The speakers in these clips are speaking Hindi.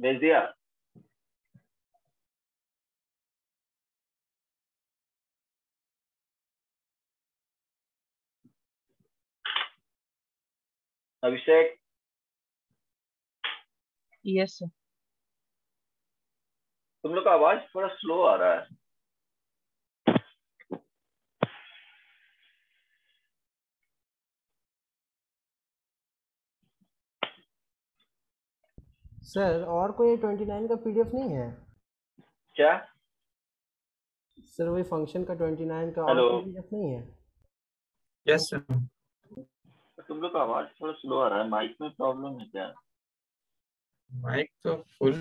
भेज दिया? अभिषेक? Yes sir. तुम लोग का आवाज थोड़ा स्लो आ रहा है। सर और कोई 29 का पीडीएफ नहीं है क्या सर? वही फंक्शन का 29 का और हेलो? कोई पीडीएफ नहीं है? Yes sir. तुम लोग का आवाज थोड़ा स्लो आ रहा है, माइक में प्रॉब्लम है क्या? माइक तो फुल।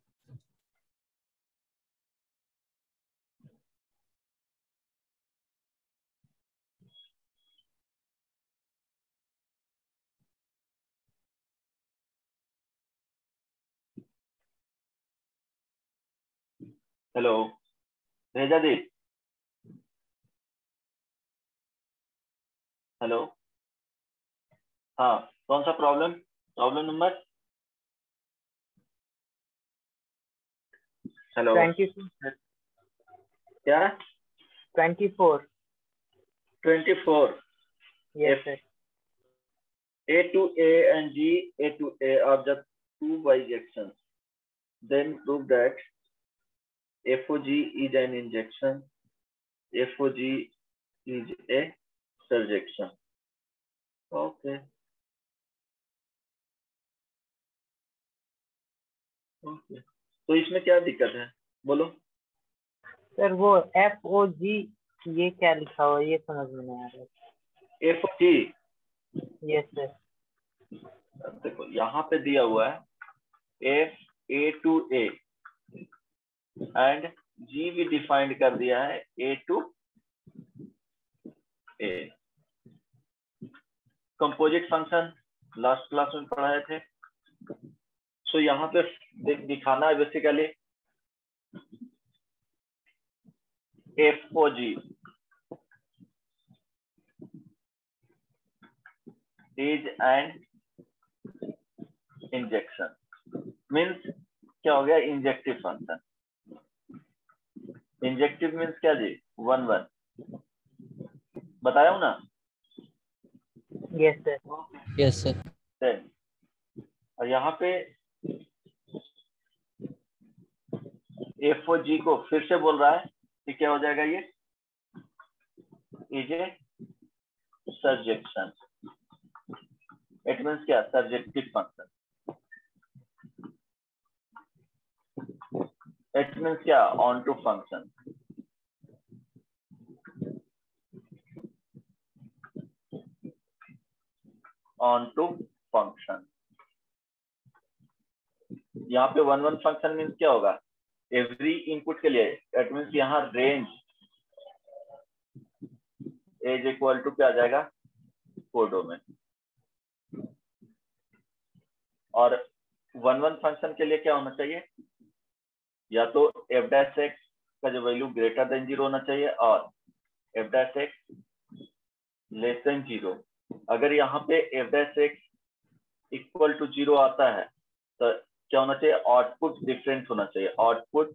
हेलो भेजा दी? हेलो हाँ, कौन सा प्रॉब्लम? Problem number? हेलो 24 क्या? 24 24? Yes sir. A to A and G, A to A are the two bijections. Then prove that FOG is an injection, FOG is a surjection. Okay. Okay. तो इसमें क्या दिक्कत है बोलो? सर वो FOG ये क्या लिखा हुआ है ये समझ में नहीं आ रहा। FOG yes sir. देखो यहाँ पे दिया हुआ है F A to A and G भी डिफाइंड कर दिया है A to A। Composite function last class में पढ़ाए थे। सो यहाँ पे दिखाना है basically FOG is an injection, means क्या हो गया? Injective function. इंजेक्टिव मीन्स क्या जी? 1 1 बताया हूँ ना? Yes sir. Yes sir. और यहाँ पे FOG को फिर से बोल रहा है कि क्या हो जाएगा? ये is a surjection. It means क्या? Surjective function. इट मीन्स क्या? Onto function. Onto function. यहाँ पे 1 1 फंक्शन मीन्स क्या होगा? एवरी इनपुट के लिए इट मीन्स यहाँ रेंज एज इक्वल टू क्या आ जाएगा? कोडोमेन। और 1 1 फंक्शन के लिए क्या होना चाहिए? या तो f डैश x का जो वैल्यू ग्रेटर देन 0 होना चाहिए और f dash x less than 0। अगर यहाँ पे f dash x equal to 0 आता है तो क्या होना चाहिए? आउटपुट डिफरेंट होना चाहिए। आउटपुट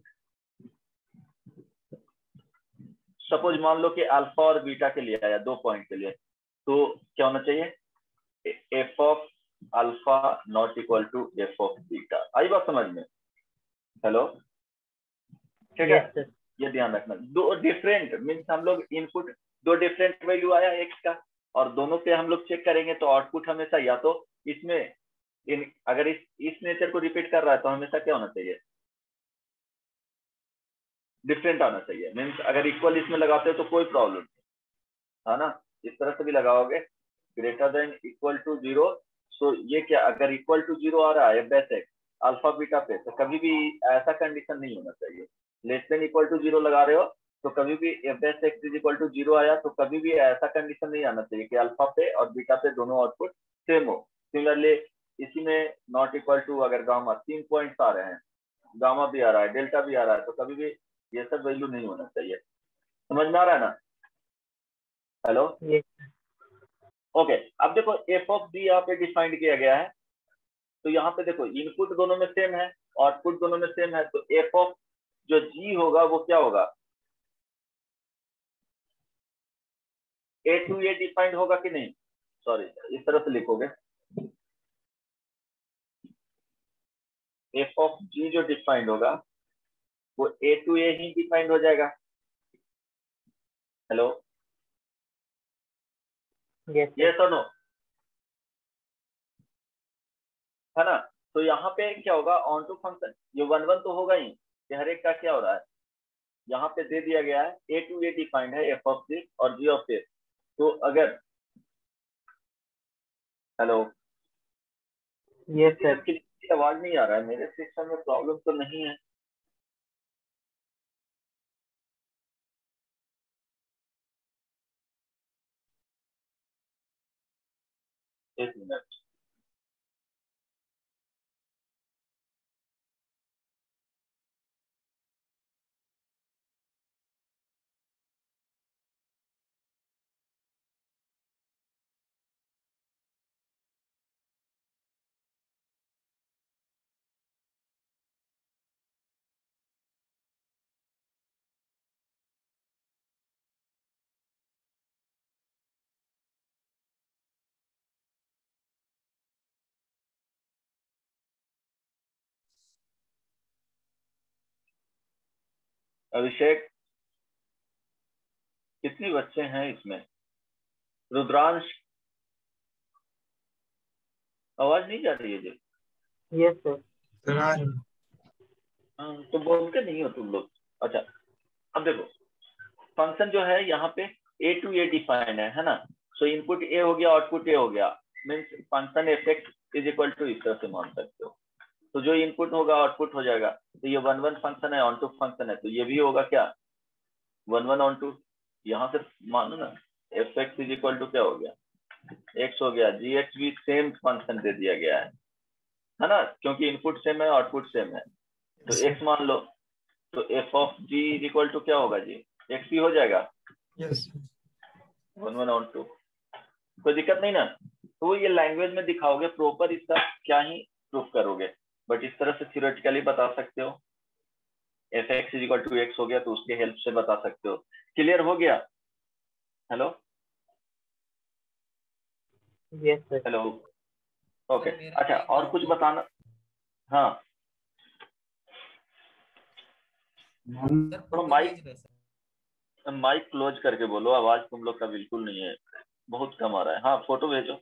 सपोज मान लो कि अल्फा और बीटा के लिए आया 2 पॉइंट के लिए, तो क्या होना चाहिए? f of alpha not equal to f of beta. आई बात समझ में? हेलो ठीक है? ये ध्यान रखना। दो डिफरेंट मीन्स हम लोग इनपुट दो डिफरेंट वैल्यू आया x का और दोनों पे हम लोग चेक करेंगे तो आउटपुट हमेशा या तो इसमें अगर इस नेचर को रिपीट कर रहा है तो हमेशा क्या होना चाहिए? डिफरेंट आना चाहिए। मीन्स अगर इक्वल इसमें लगाते हो तो कोई प्रॉब्लम नहीं है ना। इस तरह से भी लगाओगे greater than equal to 0। So ये क्या? अगर इक्वल टू 0 आ रहा है f dash x alpha beta पे तो कभी भी ऐसा कंडीशन नहीं होना चाहिए। लेस देन इक्वल टू 0 लगा रहे हो तो कभी भी f dash x is equal to 0 आया तो कभी भी ऐसा कंडीशन नहीं आना चाहिए कि अल्फा पे और बीटा पे दोनों आउटपुट सेम हो। सिमिलरली इसी में नॉट इक्वल टू अगर गामा 3 पॉइंट्स आ रहे हैं, गामा भी आ रहा है, डेल्टा भी आ रहा है, तो कभी भी ये सब वैल्यू नहीं होना चाहिए। समझ में आ रहा है ना? Hello okay. अब देखो f ऑफ b यहाँ पे डिफाइंड किया गया है। तो यहाँ पे देखो इनपुट दोनों में सेम है आउटपुट दोनों में सेम है, तो एफ ऑफ जो जी होगा वो क्या होगा, ए टू ए डिफाइंड होगा कि नहीं, सॉरी इस तरह से लिखोगे, एफ ऑफ जी जो डिफाइंड होगा वो ए टू ए ही डिफाइंड हो जाएगा। हेलो, यस और नो, है ना। तो यहाँ पे क्या होगा, ऑन टू फंक्शन ये 1 1 तो होगा ही, कि हर एक का क्या हो रहा है, यहाँ पे दे दिया गया है ए टू ए डिफाइंड है एफ ऑफ सी और जी ऑफ ए। तो अगर, हेलो, यस सर। आवाज नहीं आ रहा है, मेरे सिस्टम में प्रॉब्लम तो नहीं है। एक मिनट, अभिषेक कितने बच्चे हैं इसमें, रुद्रांश आवाज नहीं जा रही है जी। Yes sir. सर आ रही। हाँ, तो बोलते नहीं हो तुम लोग। अच्छा, अब देखो फंक्शन जो है यहाँ पे ए टू ए डिफाइंड है ना। सो इनपुट ए हो गया, आउटपुट ए हो गया, means function f x is equal to इस तरह से मान सकते हो। तो जो इनपुट होगा आउटपुट हो जाएगा। तो ये 1 1 फंक्शन है, ऑन टू फंक्शन है, तो ये भी होगा क्या 1 1 ऑन टू। यहाँ से मानो ना f x is equal to क्या हो गया, एक्स हो गया, जी एक्स भी सेम फंक्शन दे दिया गया है ना, क्योंकि इनपुट सेम है आउटपुट सेम है। तो एक्स मान लो, तो f of g is equal to क्या होगा जी, एक्स ही हो जाएगा। यस 1 1 ऑन टू, कोई दिक्कत नहीं ना। तो वो ये लैंग्वेज में दिखाओगे, प्रॉपर इसका क्या ही प्रूफ करोगे, बट इस तरह से थ्योरेटिकली बता सकते हो। F x is equal to x हो गया तो उसके हेल्प से बता सकते हो। क्लियर हो गया? Hello yes sir. Hello, okay. अच्छा, और कुछ बताना? हाँ, थोड़ा माइक क्लोज करके बोलो, आवाज तुम लोग का बिल्कुल नहीं है, बहुत कम आ रहा है। हाँ, फोटो भेजो।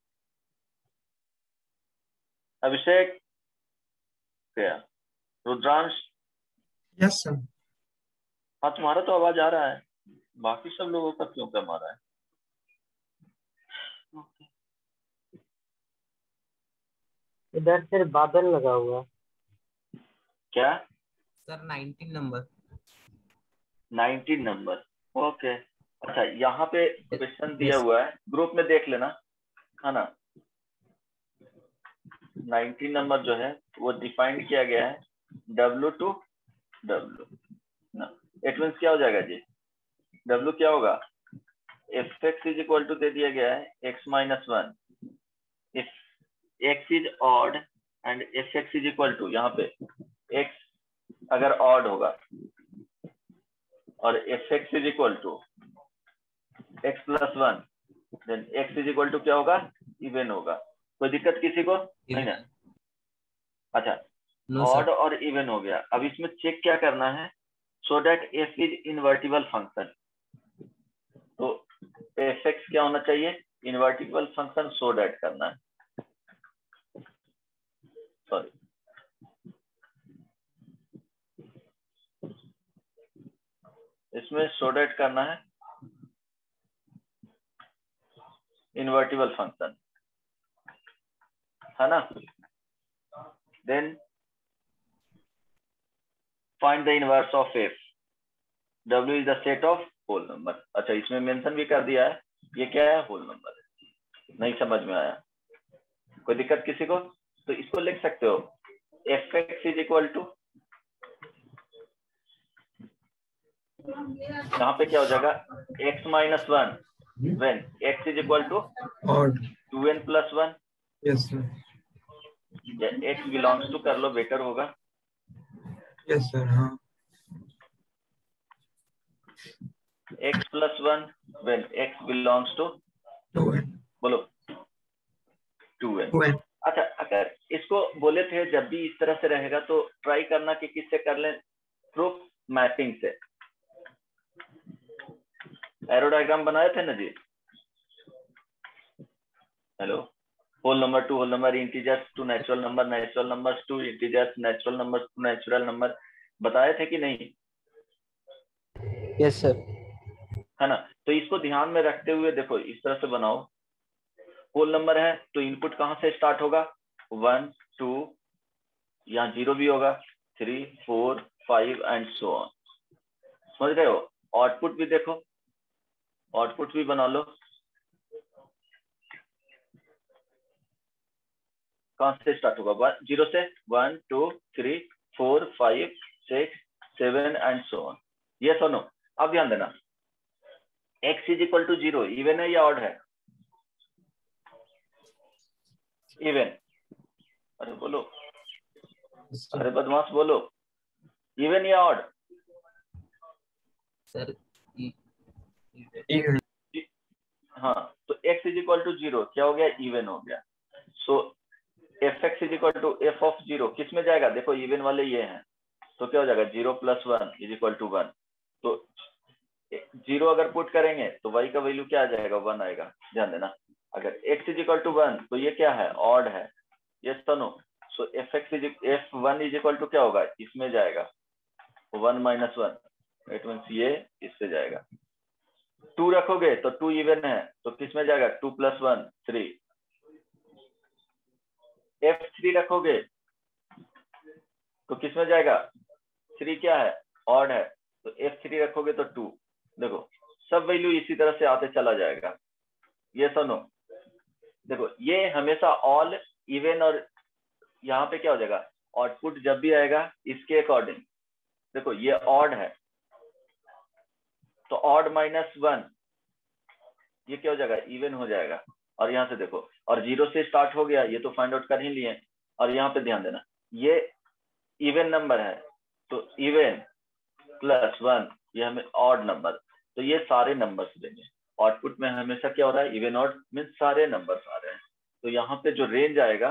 अभिषेक, क्या रुद्रांश? Yes sir. हाँ, तुम्हारा तो आवाज आ रहा है, बाकी सब लोगों का क्यों कम आ रहा है? इधर सिर्फ बादल लगा हुआ है। क्या सर 19 नंबर। 19 number, okay. अच्छा, यहाँ पे क्वेश्चन दिया हुआ है, ग्रुप में देख लेना, है ना। 19 नंबर जो है वो डिफाइंड किया गया है W टू W ना। इट मीन्स क्या हो जाएगा जी, W क्या होगा, f x is equal to दे दिया गया है x minus 1, if x is odd and f x is equal to, यहाँ पे x अगर ऑड होगा और f x is equal to x plus 1, then x is equal to क्या होगा, इवन होगा। कोई दिक्कत किसी को नहीं ना? अच्छा, ऑड और इवन हो गया। अब इसमें चेक क्या करना है, so that f is invertible function. तो एफ एक्स क्या होना चाहिए, इनवर्टिबल फंक्शन, सो दैट करना है, सॉरी इसमें सो दैट करना है इनवर्टिबल फंक्शन, है ना। Then find the inverse of f, W is the set of whole number. अच्छा, इसमें मेंशन भी कर दिया है, ये क्या है, होल नंबर है। नहीं समझ में आया, कोई दिक्कत किसी को? तो इसको लिख सकते हो, f x is equal to, यहाँ पे क्या हो जाएगा, x minus 1 when x is equal to odd 2n plus 1, yes sir. या x बिलोंग्स टू कर लो, बेटर होगा। Yes, sir. हाँ. x plus 1 when x belongs to 2n. बोलो 2n। 2n. अच्छा, अगर इसको बोले थे जब भी इस तरह से रहेगा तो ट्राई करना कि किससे कर लें, प्रूफ मैपिंग से। एरो डायग्राम बनाए थे ना जी। Hello, whole number to whole number, integers to natural number, natural numbers to integers, natural numbers to natural number, बताए थे कि नहीं? Yes sir. है ना। तो इसको ध्यान में रखते हुए देखो इस तरह से बनाओ। होल नंबर है तो इनपुट कहां से स्टार्ट होगा? 1 2, यहाँ 0 भी होगा, 3 4 5 एंड सो ऑन। समझ रहे हो? आउटपुट भी देखो, आउटपुट भी बना लो। कहां से स्टार्ट होगा? 0 से 1 2 3 4 5 6 7 एंड सो ऑन। ये सुनो, अब ध्यान देना, x is equal to 0 even है या ऑड है? इवन। अरे बोलो, अरे बदमाश बोलो, इवन या ऑड? Sir Even. हाँ, तो x इज इक्वल टू 0 क्या हो गया? इवन हो गया। So f x is equal to f of 0 किस में जाएगा? देखो इवन वाले ये हैं, तो क्या हो जाएगा? 0 प्लस 1 इज इक्वल टू 1। तो 0 अगर पुट करेंगे तो y का वैल्यू क्या आ जाएगा? 1 आएगा। ध्यान देना, अगर x इज इक्वल टू 1 तो ये क्या है? ऑड है। ये सुनो, सो f1 इज इक्वल टू क्या होगा? इसमें जाएगा 1 माइनस 1, इट मीन्स ये इससे जाएगा। 2 रखोगे तो 2 इवन है, तो किस में जाएगा? 2 प्लस 1 3। f3 रखोगे तो किस में जाएगा? 3 क्या है? ऑड है, तो f3 रखोगे तो 2। देखो सब वैल्यू इसी तरह से आते चला जाएगा। ये सुनो, देखो ये हमेशा ऑल इवन, और यहाँ पे क्या हो जाएगा? आउटपुट जब भी आएगा इसके अकॉर्डिंग। देखो ये ऑड है तो ऑड माइनस 1 ये क्या हो जाएगा? इवन हो जाएगा। और यहाँ से देखो, और 0 से स्टार्ट हो गया, ये तो फाइंड आउट कर ही लिए। और यहाँ पे ध्यान देना, ये इवन नंबर है तो इवन प्लस 1 ये हमें ऑड नंबर, तो ये सारे नंबर्स देंगे। आउटपुट में हमेशा क्या हो रहा है? इवन ऑड मीन्स सारे नंबर्स आ रहे हैं। तो यहाँ पे जो रेंज आएगा,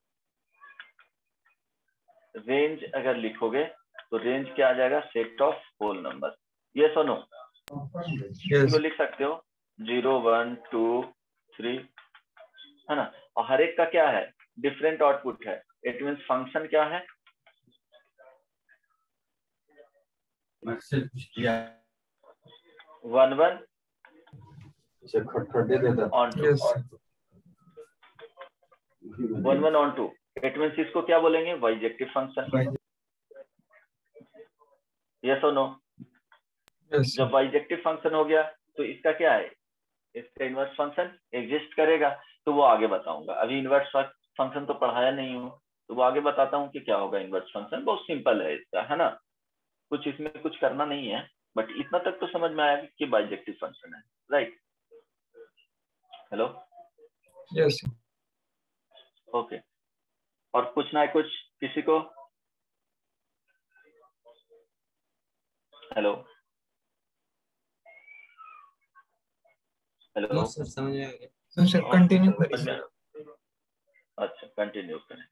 रेंज अगर लिखोगे तो रेंज क्या आ जाएगा? Set of whole number. ये सुनो, Yes. इसको लिख सकते हो 0 1 2 3, है ना। और हर एक का क्या है? डिफरेंट आउटपुट है। इट मीन्स फंक्शन क्या है? 1 1 on 2, Yes. 1 1 on 2। It means इसको क्या बोलेंगे? Bijective function. यस और नो? Yes. जब बाइजेक्टिव फंक्शन हो गया तो इसका क्या है? इसका इनवर्स फंक्शन एग्जिस्ट करेगा। तो वो आगे बताऊंगा, अभी इनवर्स फंक्शन तो पढ़ाया नहीं हूँ, तो वो आगे बताता हूँ कि क्या होगा इनवर्स फंक्शन। बहुत सिंपल है इसका, है ना, कुछ इसमें कुछ करना नहीं है, बट इतना तक तो समझ में आया कि बाइजेक्टिव फंक्शन है, राइट? Hello, Yes. ओके। और पूछना है कुछ किसी को? हेलो हेलो, नो सर, समझ में आ गया। So, sir, continue समझ करिए. में? अच्छा, कंटिन्यू करें।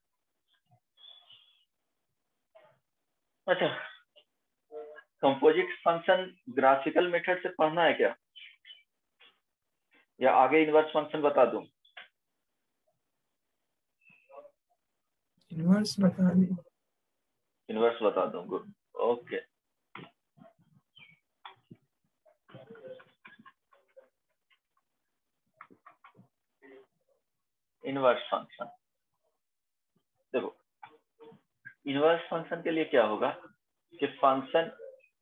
अच्छा, कंपोजिट फंक्शन ग्राफिकल मेथड से पढ़ना है क्या, या आगे इनवर्स फंक्शन बता दूं? Inverse बता दी. इनवर्स बता दूं, गुड, ओके। इनवर्स फंक्शन देखो, इनवर्स फंक्शन के लिए क्या होगा कि फंक्शन,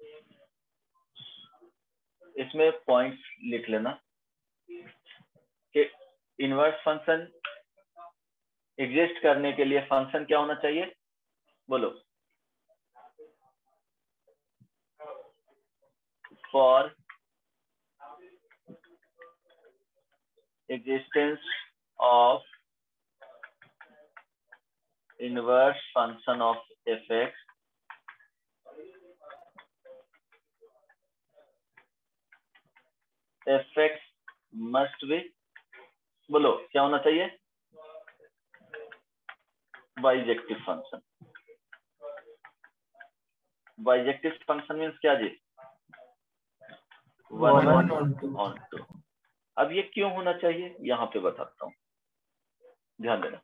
इसमें पॉइंट्स लिख लेना कि इनवर्स फंक्शन एग्जिस्ट करने के लिए फंक्शन क्या होना चाहिए? बोलो, for existence of inverse function of fx f x must be, बोलो क्या होना चाहिए, bijective function. Bijective function means क्या जी, वन वन ऑन टू। अब ये क्यों होना चाहिए यहाँ पे बताता हूँ, ध्यान देना।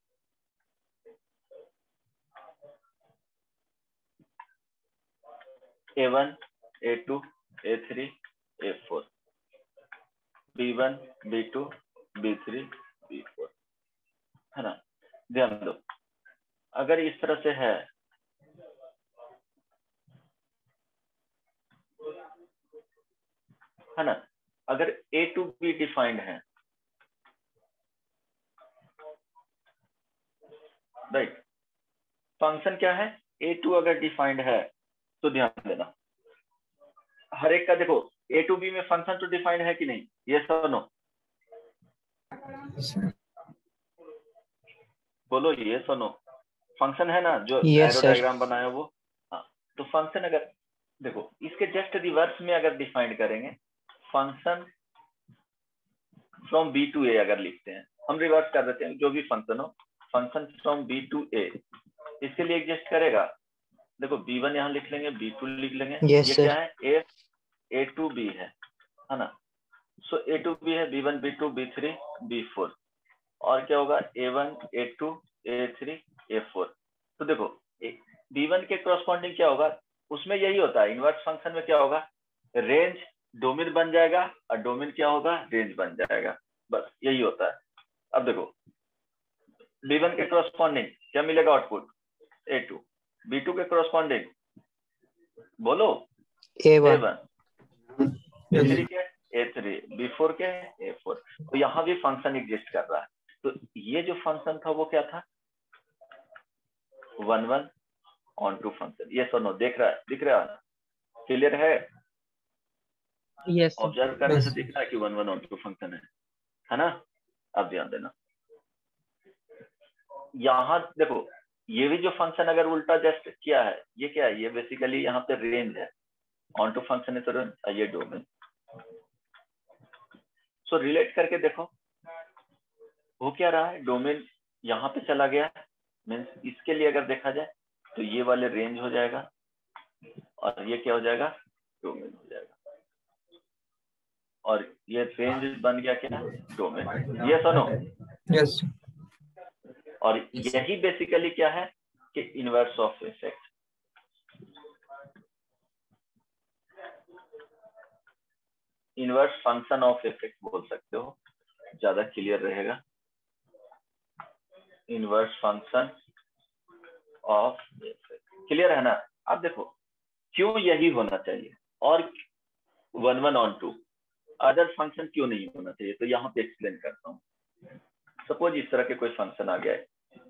A1, A2, A3, A4, B1, B2, B3, B4, है ना। ध्यान दो, अगर इस तरह से है ना, अगर A to B डिफाइंड है, राइट, फंक्शन क्या है, A2 अगर डिफाइंड है तो ध्यान देना, हर एक का देखो A to B में फंक्शन तो डिफाइंड है कि नहीं, ये सुनो, बोलो ये सुनो, फंक्शन है ना जो एरो डायग्राम बनाया वो। हाँ, तो फंक्शन अगर देखो इसके जस्ट रिवर्स में अगर डिफाइंड करेंगे, function from B to A अगर लिखते हैं, हम रिवर्स कर देते हैं, जो भी फंक्शन हो, function from B to A, इसके लिए एग्जिस्ट करेगा। देखो B1 यहाँ लिख लेंगे, B2 लिख लेंगे, ये क्या है, A टू B है ना। सो A टू B है, B1 B2 B3 B4, और क्या होगा A1 A2 A3 A4। तो देखो B1 के करस्पॉन्डिंग क्या होगा, उसमें यही होता है, इनवर्स फंक्शन में क्या होगा, रेंज डोमेन बन जाएगा, और डोमेन क्या होगा, रेंज बन जाएगा, बस यही होता है। अब देखो B1 के करस्पॉन्डिंग क्या मिलेगा आउटपुट, A2, B2 के करस्पॉन्डिंग बोलो A1, B3 के A3, B4 के A4। तो यहाँ भी फंक्शन एग्जिस्ट कर रहा है। तो ये जो फंक्शन था वो क्या था, 1 1 ऑन टू फंक्शन। ये सुनो, दिख रहा है, क्लियर है, यस ऑब्जर्व करने से दिख रहा है कि 1 1 ऑन टू फंक्शन है ना। अब ध्यान देना, यहाँ देखो ये भी जो फंक्शन अगर उल्टा जस्ट किया है, ये क्या है, ये बेसिकली यहाँ पे रेंज है, ऑन टू फंक्शन है तो रेंज, ये डोमेन। सो रिलेट करके देखो हो क्या रहा है, डोमेन यहाँ पे चला गया, मीन्स इसके लिए अगर देखा जाए तो ये वाले रेंज हो जाएगा, और ये क्या हो जाएगा, डोमेन हो जाएगा, और ये रेंज बन गया क्या, डोमेन। ये सुनो, यस, और यही बेसिकली क्या है कि inverse of f x. Inverse function of f x बोल सकते हो, ज्यादा क्लियर रहेगा, inverse function of f x, clear है ना। अब देखो क्यों यही होना चाहिए, और 1 1 ऑन टू अदर फंक्शन क्यों नहीं होना चाहिए, तो यहाँ पे एक्सप्लेन करता हूँ। सपोज इस तरह के कोई फंक्शन आ गया है,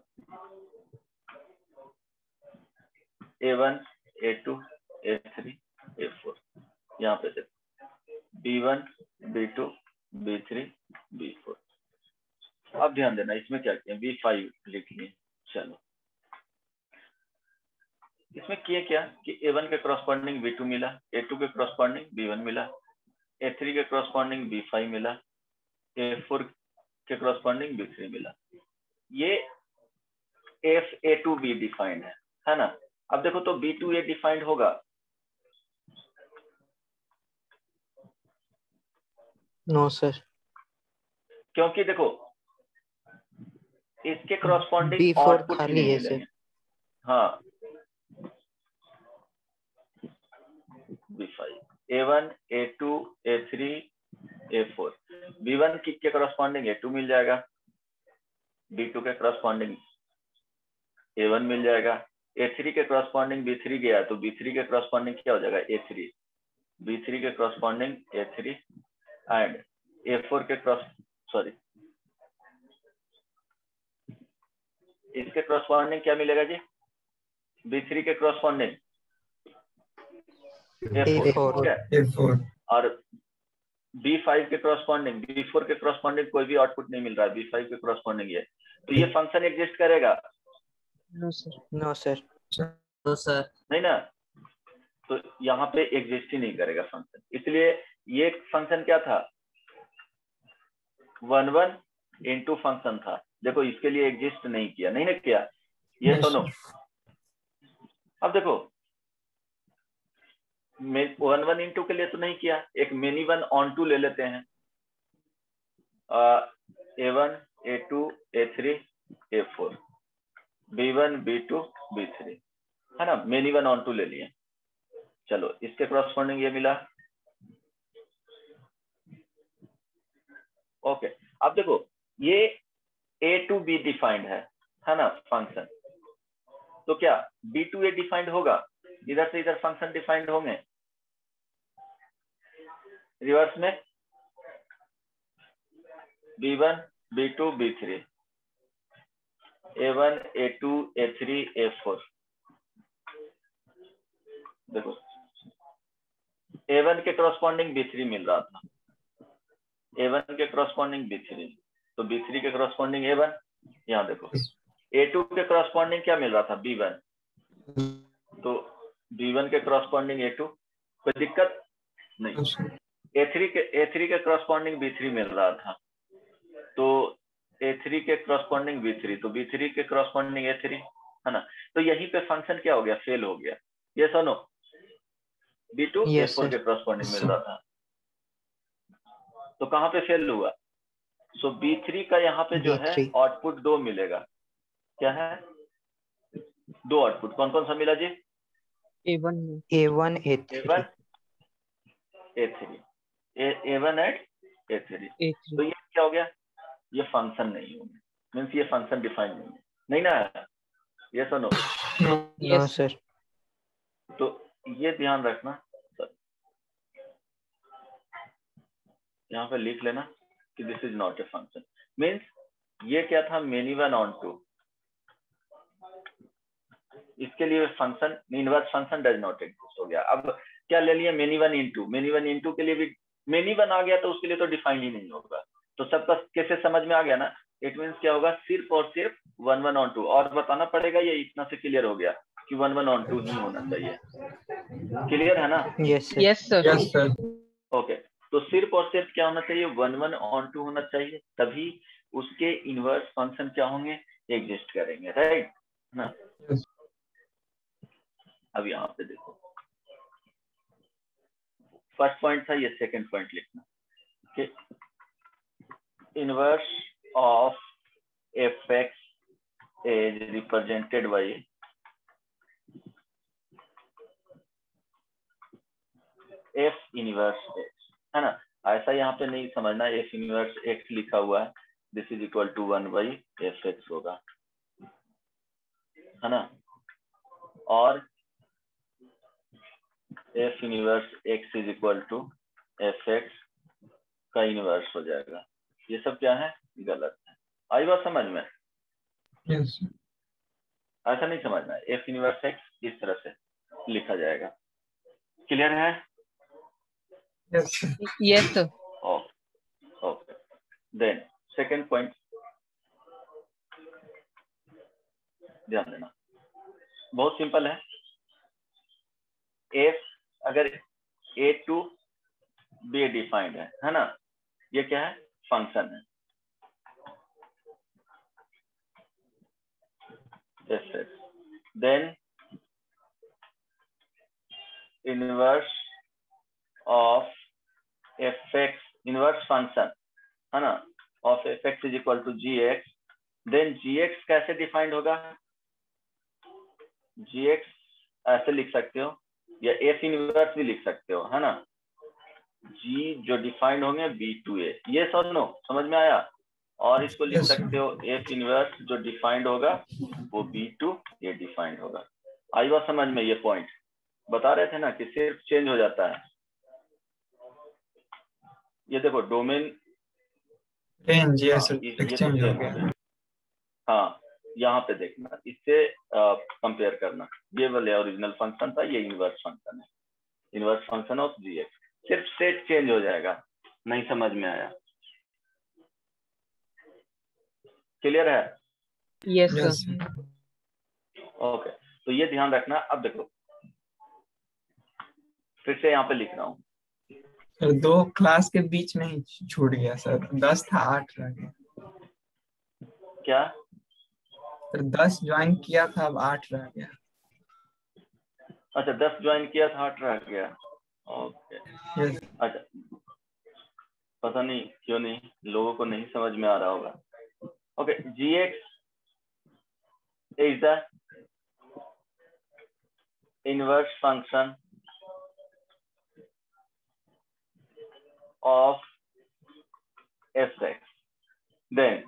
A1 A2 A3 A4, यहाँ पे देखो B1 B2 B3 B4। अब ध्यान देना, इसमें क्या किया, B5 लिख लिए, चलो इसमें किए क्या कि A1 के करस्पॉन्डिंग B2 मिला, A2 के करस्पॉन्डिंग B1 मिला, A3 के करस्पॉन्डिंग B5 मिला, A4 के करस्पॉन्डिंग B3 मिला। ये F A to B defined है ना। अब देखो तो B to A डिफाइंड होगा, नो सर, क्योंकि देखो इसके करस्पॉन्डिंग B4 आउटपुट ही खाली नहीं है मिलेंगे। हाँ, B5 A1 A2 A3 A4, B1 के करस्पॉन्डिंग A2 मिल जाएगा, B2 के करस्पॉन्डिंग A1 मिल जाएगा, A3 के करस्पॉन्डिंग B3 गया तो B3 के करस्पॉन्डिंग क्या हो जाएगा, A3, B3 के करस्पॉन्डिंग A3, एंड A4 के इसके करस्पॉन्डिंग क्या मिलेगा जी, B3 के करस्पॉन्डिंग A4 A4, और B5 के करस्पॉन्डिंग, B4 के करस्पॉन्डिंग कोई भी आउटपुट नहीं मिल रहा है, B5 के करस्पॉन्डिंग है, तो ये फंक्शन एग्जिस्ट करेगा, नो सर, नो सर, तो सर नहीं ना। तो यहाँ पे एग्जिस्ट ही नहीं करेगा फंक्शन, इसलिए ये फंक्शन क्या था, 11 इंटू फंक्शन था, देखो इसके लिए एग्जिस्ट नहीं किया, नहीं ना किया, ये Yes, सुनो। अब देखो 11 इंटू के लिए तो नहीं किया, एक मेनी वन ऑन टू ले लेते हैं, A1 A2 A3 A4 B1 B2 B3, है ना, मेनी वन ऑन टू ले लिए। चलो इसके क्रॉसपोंडिंग ये मिला। ओके, अब देखो ये A to B डिफाइंड है ना फंक्शन, तो क्या B to A डिफाइंड होगा, इधर से इधर फंक्शन डिफाइंड होंगे, रिवर्स में B1 B2 B3 A1 A2 A3 A4, देखो A1 के क्रॉसपोंडिंग B3 मिल रहा था, A1 के क्रॉसपोंडिंग B3, तो B3 के क्रॉसपोंडिंग A1, यहाँ देखो A2 के क्रॉसपोंडिंग क्या मिल रहा था B1, तो B1 के क्रॉसपोंडिंग A2, कोई दिक्कत नहीं। yes, sir. A3 के क्रॉसपोंडिंग B3 मिल रहा था, तो A3 के क्रॉसपोंडिंग B3, तो B3 के क्रॉसपोंडिंग A3, है ना, तो यहीं पे फंक्शन क्या हो गया, फेल हो गया, ये सुनो B2 Yes, A4 sir. के क्रॉसपोंडिंग मिल रहा था, तो कहाँ पे फेल हुआ, सो B3 का यहाँ पे जो है B3 आउटपुट 2 मिलेगा, क्या है 2 आउटपुट, कौन कौन सा मिला जी, A1 A3 A1 A3 A1 eight A3, तो ये क्या हो गया, ये फंक्शन नहीं होगा, मीन्स ये फंक्शन डिफाइन नहीं ना, ये सुनो, No, No, sir. तो ये ध्यान रखना, यहाँ पे लिख लेना कि this is not a function, means ये क्या था, मेनी वन ऑन टू, इसके लिए function inverse function does not exist हो गया। अब क्या ले लिया, मेनी वन इंटू के लिए भी मेनी वन आ गया, तो उसके लिए तो डिफाइंड ही नहीं होगा, तो सबका कैसे समझ में आ गया ना, इट मीन्स क्या होगा, सिर्फ और सिर्फ 1 1 ऑन टू, और बताना पड़ेगा, ये इतना से क्लियर हो गया कि 1 1 ऑन टू ही होना चाहिए, क्लियर है ना, Yes, sir. Yes, sir. yes, sir. Okay, तो सिर्फ और सिर्फ क्या होना चाहिए, 1 1 ऑन टू होना चाहिए, तभी उसके इनवर्स फंक्शन क्या होंगे, एग्जिस्ट करेंगे, राइट ना। Yes. अब यहाँ पे देखो, फर्स्ट पॉइंट था, ये सेकंड पॉइंट लिखना, okay? Inverse of fx is represented by f inverse x, है ना, ऐसा यहाँ पे नहीं समझना f inverse x लिखा हुआ है, this is equal to 1 by fx होगा, है ना, और f inverse x is equal to fx का इनवर्स हो जाएगा, ये सब क्या है, गलत है, आई बात समझ में, Yes, sir. ऐसा नहीं समझना है, f इनवर्स x इस तरह से लिखा जाएगा, क्लियर है, Yes, sir. Yes, sir. Okay, then second point ध्यान देना, बहुत सिंपल है, f अगर A to B डिफाइंड है ना, ये क्या है, फंक्शन है, then inverse of fx, inverse function है ना, of fx is equal to gx, then gx कैसे डिफाइंड होगा, gx ऐसे लिख सकते हो, या f इनवर्स भी लिख सकते हो, है ना, g जो डिफाइंड होंगे b to a, ये सुनो समझ में आया, और इसको लिख Yes, sir. सकते हो f इनवर्स जो डिफाइंड होगा वो b to a डिफाइंड होगा, आई बात समझ में, ये पॉइंट बता रहे थे ना कि सिर्फ चेंज हो जाता है, ये देखो डोमेन, Change, yes, sir. ये तो Exchange हो चेंज हो गया. गया, हाँ यहाँ पे देखना, इससे कंपेयर करना, ये वाले ओरिजिनल फंक्शन था, ये इनवर्स फंक्शन है, इनवर्स फंक्शन ऑफ gx, सिर्फ सेट चेंज हो जाएगा, नहीं समझ में आया, क्लियर है, Yes, sir. Yes, sir. Okay, तो ये ध्यान रखना। अब देखो फिर से यहाँ पे लिख रहा हूँ, सर 2 क्लास के बीच में ही छूट गया सर, 10 था 8 रह गया। क्या? सर 10 ज्वाइन किया था, अब 8 रह गया। अच्छा 10 ज्वाइन किया था 8 रह गया। Okay yes. अच्छा, पता नहीं क्यों नहीं, लोगों को नहीं समझ में आ रहा होगा। Okay, gx is the inverse function of fx. Then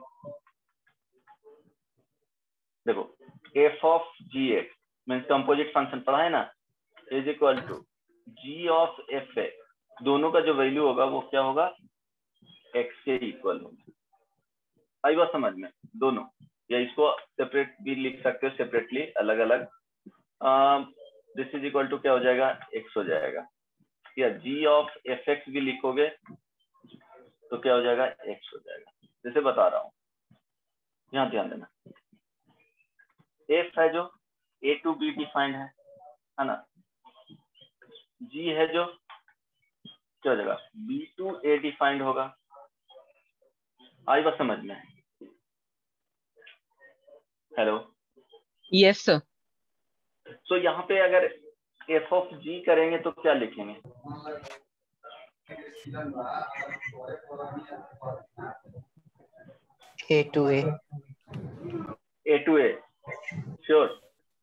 देखो f of gx means composite function पढ़ा है ना, is equal to g of fx, दोनों का जो वैल्यू होगा वो क्या होगा, x के इक्वल होगा। आई बात समझ में? दोनों, या इसको सेपरेट भी लिख सकते हो, सेपरेटली अलग अलग। दिस इज इक्वल टू क्या हो जाएगा, x हो जाएगा, या g ऑफ fx भी लिखोगे तो क्या हो जाएगा, x हो जाएगा। जैसे बता रहा हूँ, यहाँ ध्यान देना, f है जो a टू b डिफाइंड है ना, g है जो क्या हो जाएगा, b टू a डिफाइंड होगा। आई बात समझ में? Hello, yes sir. सो यहाँ पे अगर f ऑफ g करेंगे तो क्या लिखेंगे, A to A. a to a, sure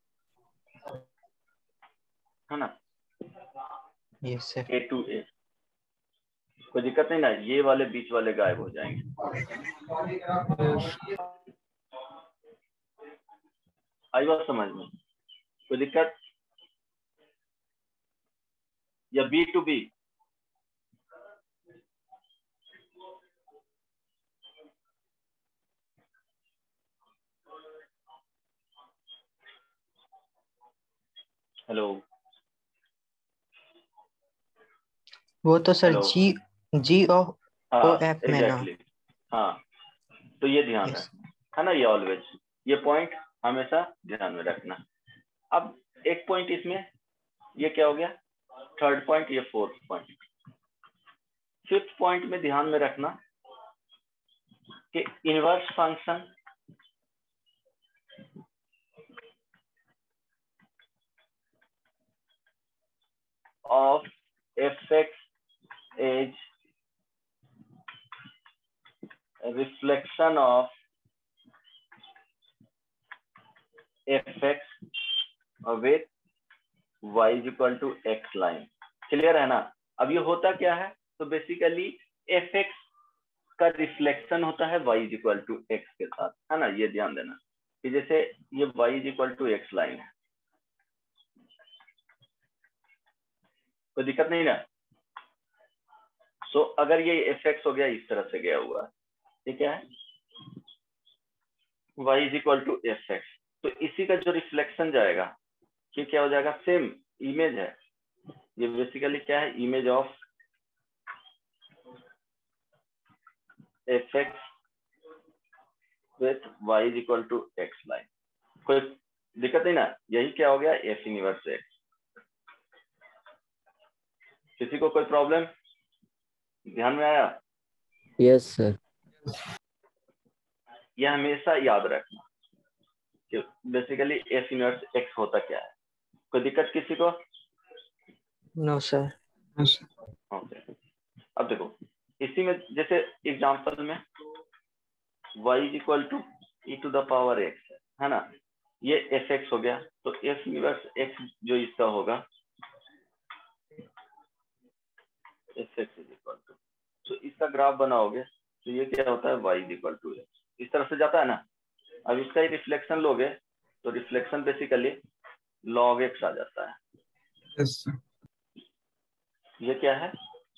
है ना, yes sir. a to a, कोई दिक्कत नहीं ना, ये वाले बीच वाले गायब हो जाएंगे। आई बात समझ में? कोई दिक्कत? या बी टू बी, हेलो वो तो sir hello, g of o हाँ एफ में ना। एग्जैक्टली, हाँ तो ये ध्यान यस। रखना है ना, ये ऑलवेज, ये पॉइंट हमेशा ध्यान में रखना। अब एक पॉइंट इसमें, ये क्या हो गया, थर्ड पॉइंट, ये फोर्थ पॉइंट। फिफ्थ पॉइंट में ध्यान में रखना कि inverse function of fx is a reflection of fx with y is equal to x line। Clear है ना? अब ये होता क्या है, तो बेसिकली fx का रिफ्लेक्शन होता है y is equal to x के साथ, है ना। ये ध्यान देना कि जैसे ये y is equal to x line है, कोई दिक्कत नहीं ना। सो अगर ये fx हो गया, इस तरह से गया हुआ, ठीक है, y is equal to fx, तो इसी का जो रिफ्लेक्शन जाएगा ये क्या हो जाएगा, सेम इमेज है, ये बेसिकली क्या है, image of fx with y is equal to x line. कोई दिक्कत नहीं ना, यही क्या हो गया, f इनवर्स x। किसी को कोई प्रॉब्लम ध्यान में आया? Yes sir. यह हमेशा याद रखना कि बेसिकली f इनवर्स x होता क्या है। कोई दिक्कत किसी को? No sir. ओके, अब देखो इसी में जैसे एग्जांपल में y is equal to e to the power x है ना, ये fx हो गया, तो f इनवर्स x जो इसका होगा fx is equal to, तो इसका ग्राफ बनाओगे तो ये क्या होता है, y is equal to x, इस तरह से जाता है ना। अब इसका ही रिफ्लेक्शन लोगे तो रिफ्लेक्शन बेसिकली log x आ जाता है। Yes sir. ये क्या है,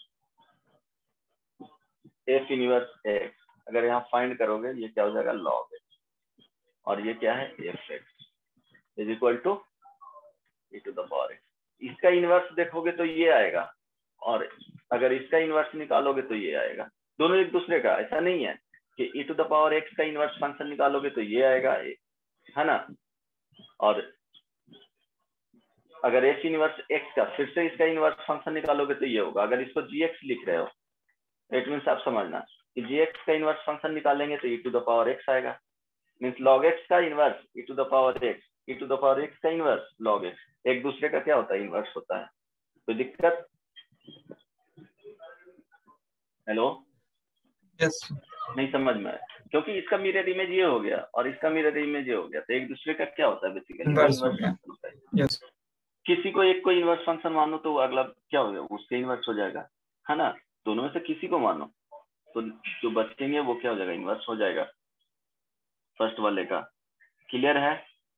f इनवर्स x, अगर यहाँ फाइंड करोगे ये क्या हो जाएगा, log x, और ये क्या है, fx is equal to e to the power x। इसका इनवर्स देखोगे तो ये आएगा, और अगर इसका इनवर्स निकालोगे तो ये आएगा, दोनों एक दूसरे का। ऐसा नहीं है कि e to the power x का इनवर्स फंक्शन निकालोगे तो ये आएगा, है ना, और अगर एफ इनवर्स एक्स का फिर से इसका इनवर्स फंक्शन निकालोगे तो ये होगा। अगर इसको जी एक्स लिख रहे हो इट मीन्स आप समझना कि जी एक्स का इनवर्स फंक्शन निकालेंगे तो e to the power x आएगा। मीन्स लॉग एक्स का inverse e to the power x, e to the power x का इनवर्स लॉग एक्स, एक दूसरे का क्या होता है इनवर्स होता है। कोई दिक्कत? हेलो यस नहीं समझ में आया? क्योंकि इसका मिरर इमेज ये हो गया और इसका मिरर इमेज ये हो गया तो एक दूसरे का क्या होता है बेसिकली इनवर्स हो इनवर्स गया। फंक्शन होता है। यस किसी को एक को इनवर्स फंक्शन मानो तो अगला क्या हो गया उसके इनवर्स हो जाएगा, है ना। दोनों में से किसी को मानो तो जो बचेंगे वो क्या हो जाएगा इनवर्स हो जाएगा फर्स्ट वाले का। क्लियर है?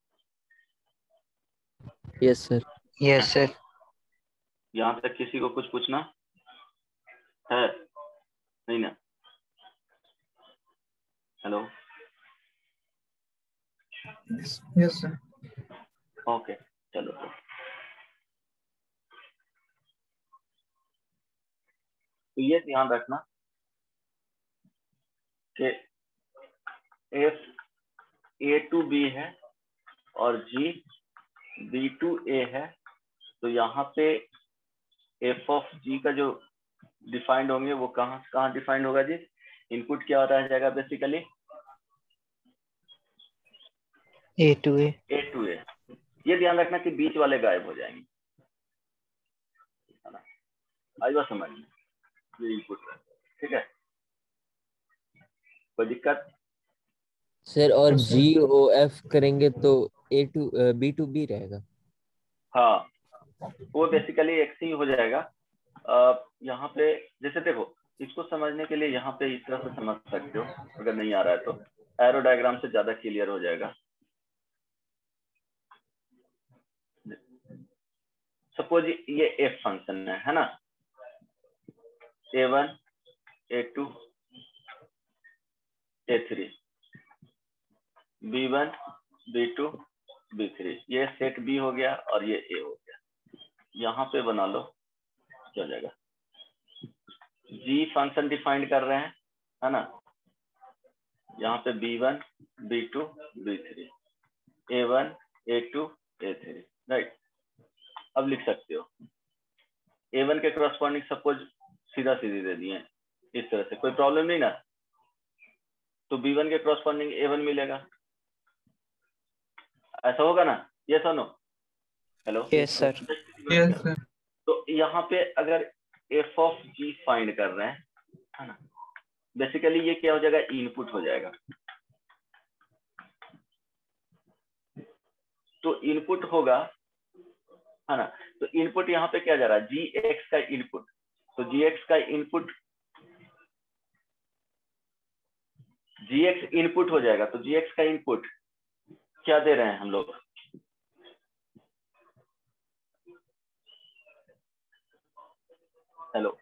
Yes sir. Yes sir. यहाँ तक किसी को कुछ पूछना है? नहीं ना? Hello yes sir. ओके चलो तो ये ध्यान रखना कि एफ ए टू बी है और जी बी टू ए है तो यहाँ पे एफ ऑफ जी का जो डिफाइंड होंगे वो कहाँ डिफाइंड होगा जी? इनपुट क्या रह जाएगा basically? A to A. A to A. ये ध्यान रखना कि बीच वाले गायब हो जाएंगे, है ना। आई बात समझ में? ये इनपुट है, ठीक है। कोई दिक्कत? सर और तो सर जी ओ एफ करेंगे तो A to B to B रहेगा। हाँ वो बेसिकली एक्स ही हो जाएगा। यहाँ पे जैसे देखो इसको समझने के लिए यहाँ पे इस तरह से समझ सकते हो, अगर नहीं आ रहा है तो एरो डायग्राम से ज्यादा क्लियर हो जाएगा। सपोज ये एफ फंक्शन है ना, A1 A2 A3 B1 B2 B3, ये सेट B हो गया और ये A हो गया। यहाँ पे बना लो क्या हो जाएगा, G फंक्शन डिफाइंड कर रहे हैं, है ना। यहाँ पे B1 B2 B3 A1 A2 A3 right. अब लिख सकते हो A1 के क्रॉसपॉन्डिंग सपोज सीधा सीधी दे दिए इस तरह से, कोई प्रॉब्लम नहीं ना। तो B1 के क्रॉसपॉन्डिंग A1 मिलेगा, ऐसा होगा ना? ये सुनो hello yes sir. Yes sir. तो यहाँ पे अगर एफ ऑफ जी फाइंड कर रहे हैं, है ना, बेसिकली ये क्या हो जाएगा इनपुट हो जाएगा। तो इनपुट होगा, है ना। तो इनपुट यहाँ पे क्या जा रहा है जी एक्स का इनपुट, तो जी एक्स का इनपुट जी एक्स इनपुट हो जाएगा। तो जी एक्स का इनपुट क्या दे रहे हैं हम लोग, हेलो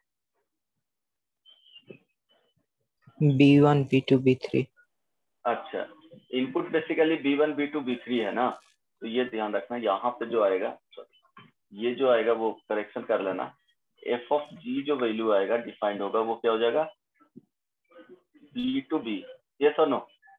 B1 B2 B3। अच्छा input basically B1 B2 B3 है ना। तो ये ध्यान रखना यहाँ पे जो आएगा ये जो आएगा वो करेक्शन कर लेना। एफ ऑफ जी जो वैल्यू आएगा डिफाइंड होगा वो क्या हो जाएगा B टू B, ये सुनो।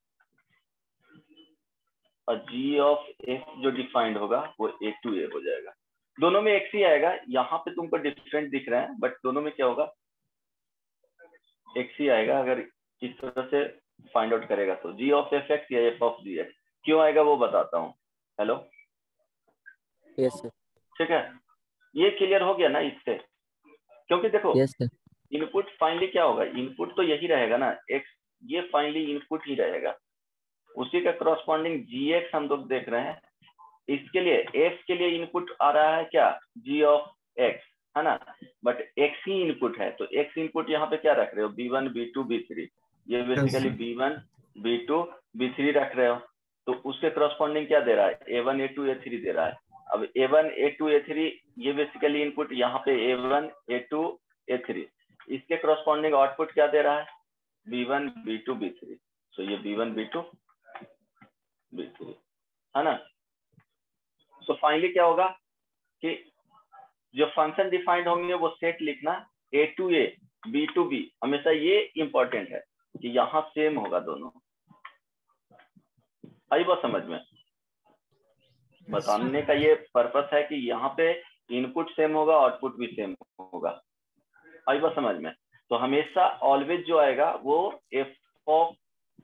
और जी ऑफ एफ जो डिफाइंड होगा वो A टू A हो जाएगा। दोनों में एक्स ही आएगा, यहाँ पे तुमको डिफरेंट दिख रहा है बट दोनों में क्या होगा एक्स ही आएगा। अगर इस तरह से फाइंड आउट करेगा तो जी ऑफ एफ एक्स या एफ ऑफ जी एक्स क्यों आएगा वो बताता हूँ। Hello yes sir. ठीक है, ये क्लियर हो गया ना इससे? क्योंकि देखो यस सर। इनपुट फाइनली क्या होगा, इनपुट तो यही रहेगा ना एक्स, ये फाइनली इनपुट ही रहेगा। उसी का क्रॉसपॉन्डिंग जी एक्स हम लोग देख रहे हैं। इसके लिए एफ के लिए इनपुट आ रहा है क्या जी ऑफ एक्स, है ना। बट एक्स ही इनपुट है तो एक्स इनपुट यहाँ पे क्या रख रहे हो B1 B2 B3, ये बेसिकली B1 B2 B3 रख रहे हो। तो उसके क्रॉसपॉन्डिंग क्या दे रहा है A1 A2 A3 दे रहा है। अब A1 A2 A3 ये बेसिकली इनपुट यहाँ पे A1 A2 A3, इसके क्रॉसपॉन्डिंग आउटपुट क्या दे रहा है B1 B2 B3। तो ये B1 B2 B3 है ना। तो फाइनली क्या होगा कि जो फंक्शन डिफाइंड होंगे वो सेट लिखना A to A B to B, हमेशा ये इंपॉर्टेंट है कि यहाँ सेम होगा दोनों। आई बात समझ में? बताने का ये पर्पस है कि यहाँ पे इनपुट सेम होगा, आउटपुट भी सेम होगा। आई बात समझ में? तो हमेशा ऑलवेज जो आएगा वो f of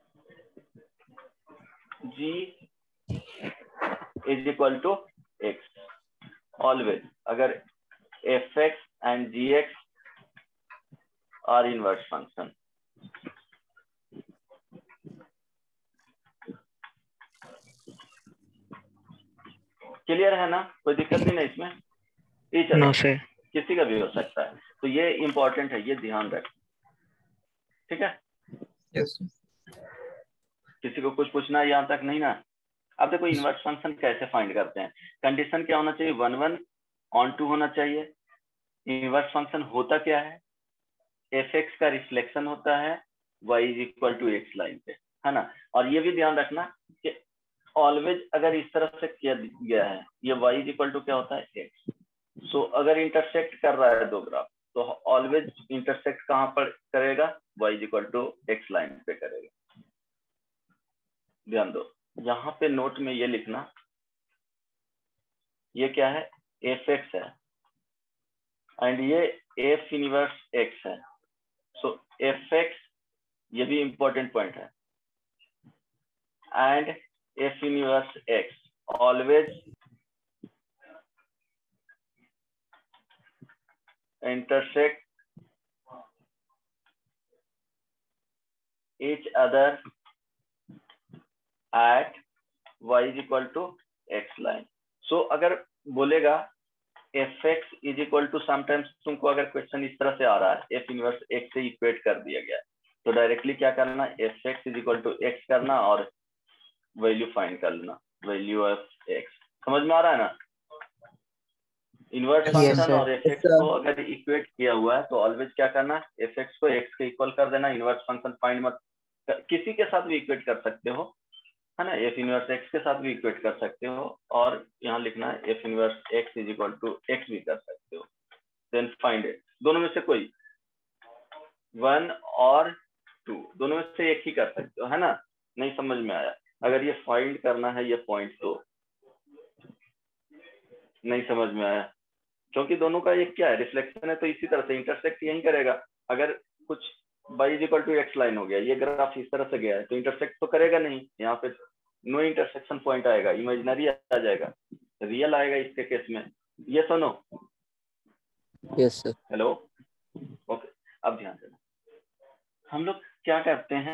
g is equal to x, always, अगर f x and g x are inverse function. Clear है ना? कोई दिक्कत नहीं ना इसमें? No sir. किसी का भी हो सकता है, तो ये इंपॉर्टेंट है, ये ध्यान रख, ठीक है? यस किसी को कुछ पूछना है यहाँ तक नहीं ना? अब देखो इनवर्स फंक्शन कैसे फाइंड करते हैं। कंडीशन क्या होना चाहिए? 1 1 ऑन 2 होना चाहिए। इनवर्स फंक्शन होता क्या है? एफ एक्स का रिफ्लेक्शन होता है y is equal to x line पे, है ना? और ये भी ध्यान रखना कि ऑलवेज अगर इस तरह से किया गया है, ये y इज इक्वल टू क्या होता है? एक्स। सो अगर इंटरसेक्ट कर रहा है दो ग्राफ, तो ऑलवेज इंटरसेक्ट कहाँ पर करेगा? y is equal to x line पे करेगा। ध्यान दो, यहाँ पे नोट में ये लिखना, ये क्या है? एफ एक्स है एंड ये एफ इनवर्स एक्स है। सो एफ एक्स, ये भी इंपॉर्टेंट पॉइंट है, and f inverse x always intersect each other at y is equal to x line। so अगर बोलेगा f x is equal to, sometimes तुमको अगर क्वेश्चन इस तरह से आ रहा है, एफ इनवर्स एक्स से इक्वेट कर दिया गया, तो डायरेक्टली क्या करना? F x is equal to x करना और वैल्यू फाइंड कर लेना, वैल्यू ऑफ एक्स। समझ में आ रहा है ना? Inverse Yes, function sir. और एफ एक्स को अगर इक्वेट किया हुआ है तो ऑलवेज क्या करना? एफ एक्स को एक्स के इक्वल कर देना। इनवर्स फंक्शन फाइंड मत, किसी के साथ भी इक्वेट कर सकते हो, है ना? एफ इनवर्स एक्स के साथ भी इक्वेट कर सकते हो, और यहाँ लिखना है f inverse x is equal to x भी कर सकते हो। देन फाइंड इट, दोनों में से कोई 1 और 2, दोनों में से एक ही कर सकते हो, है ना? नहीं समझ में आया? अगर ये फाइंड करना है ये पॉइंट, तो नहीं समझ में आया, क्योंकि दोनों का एक क्या है? रिफ्लेक्शन है, तो इसी तरह से इंटरसेक्ट यही करेगा। अगर कुछ y is equal to x line हो गया, ये ग्राफ इस तरह से गया है, तो इंटरसेक्ट तो करेगा नहीं, यहाँ पे नो इंटरसेक्शन पॉइंट आएगा, इमेजिनरी आ जाएगा, रियल आएगा इसके केस में। ये सुनो, यस सर। हेलो, ओके, अब ध्यान देना, हम लोग क्या करते हैं,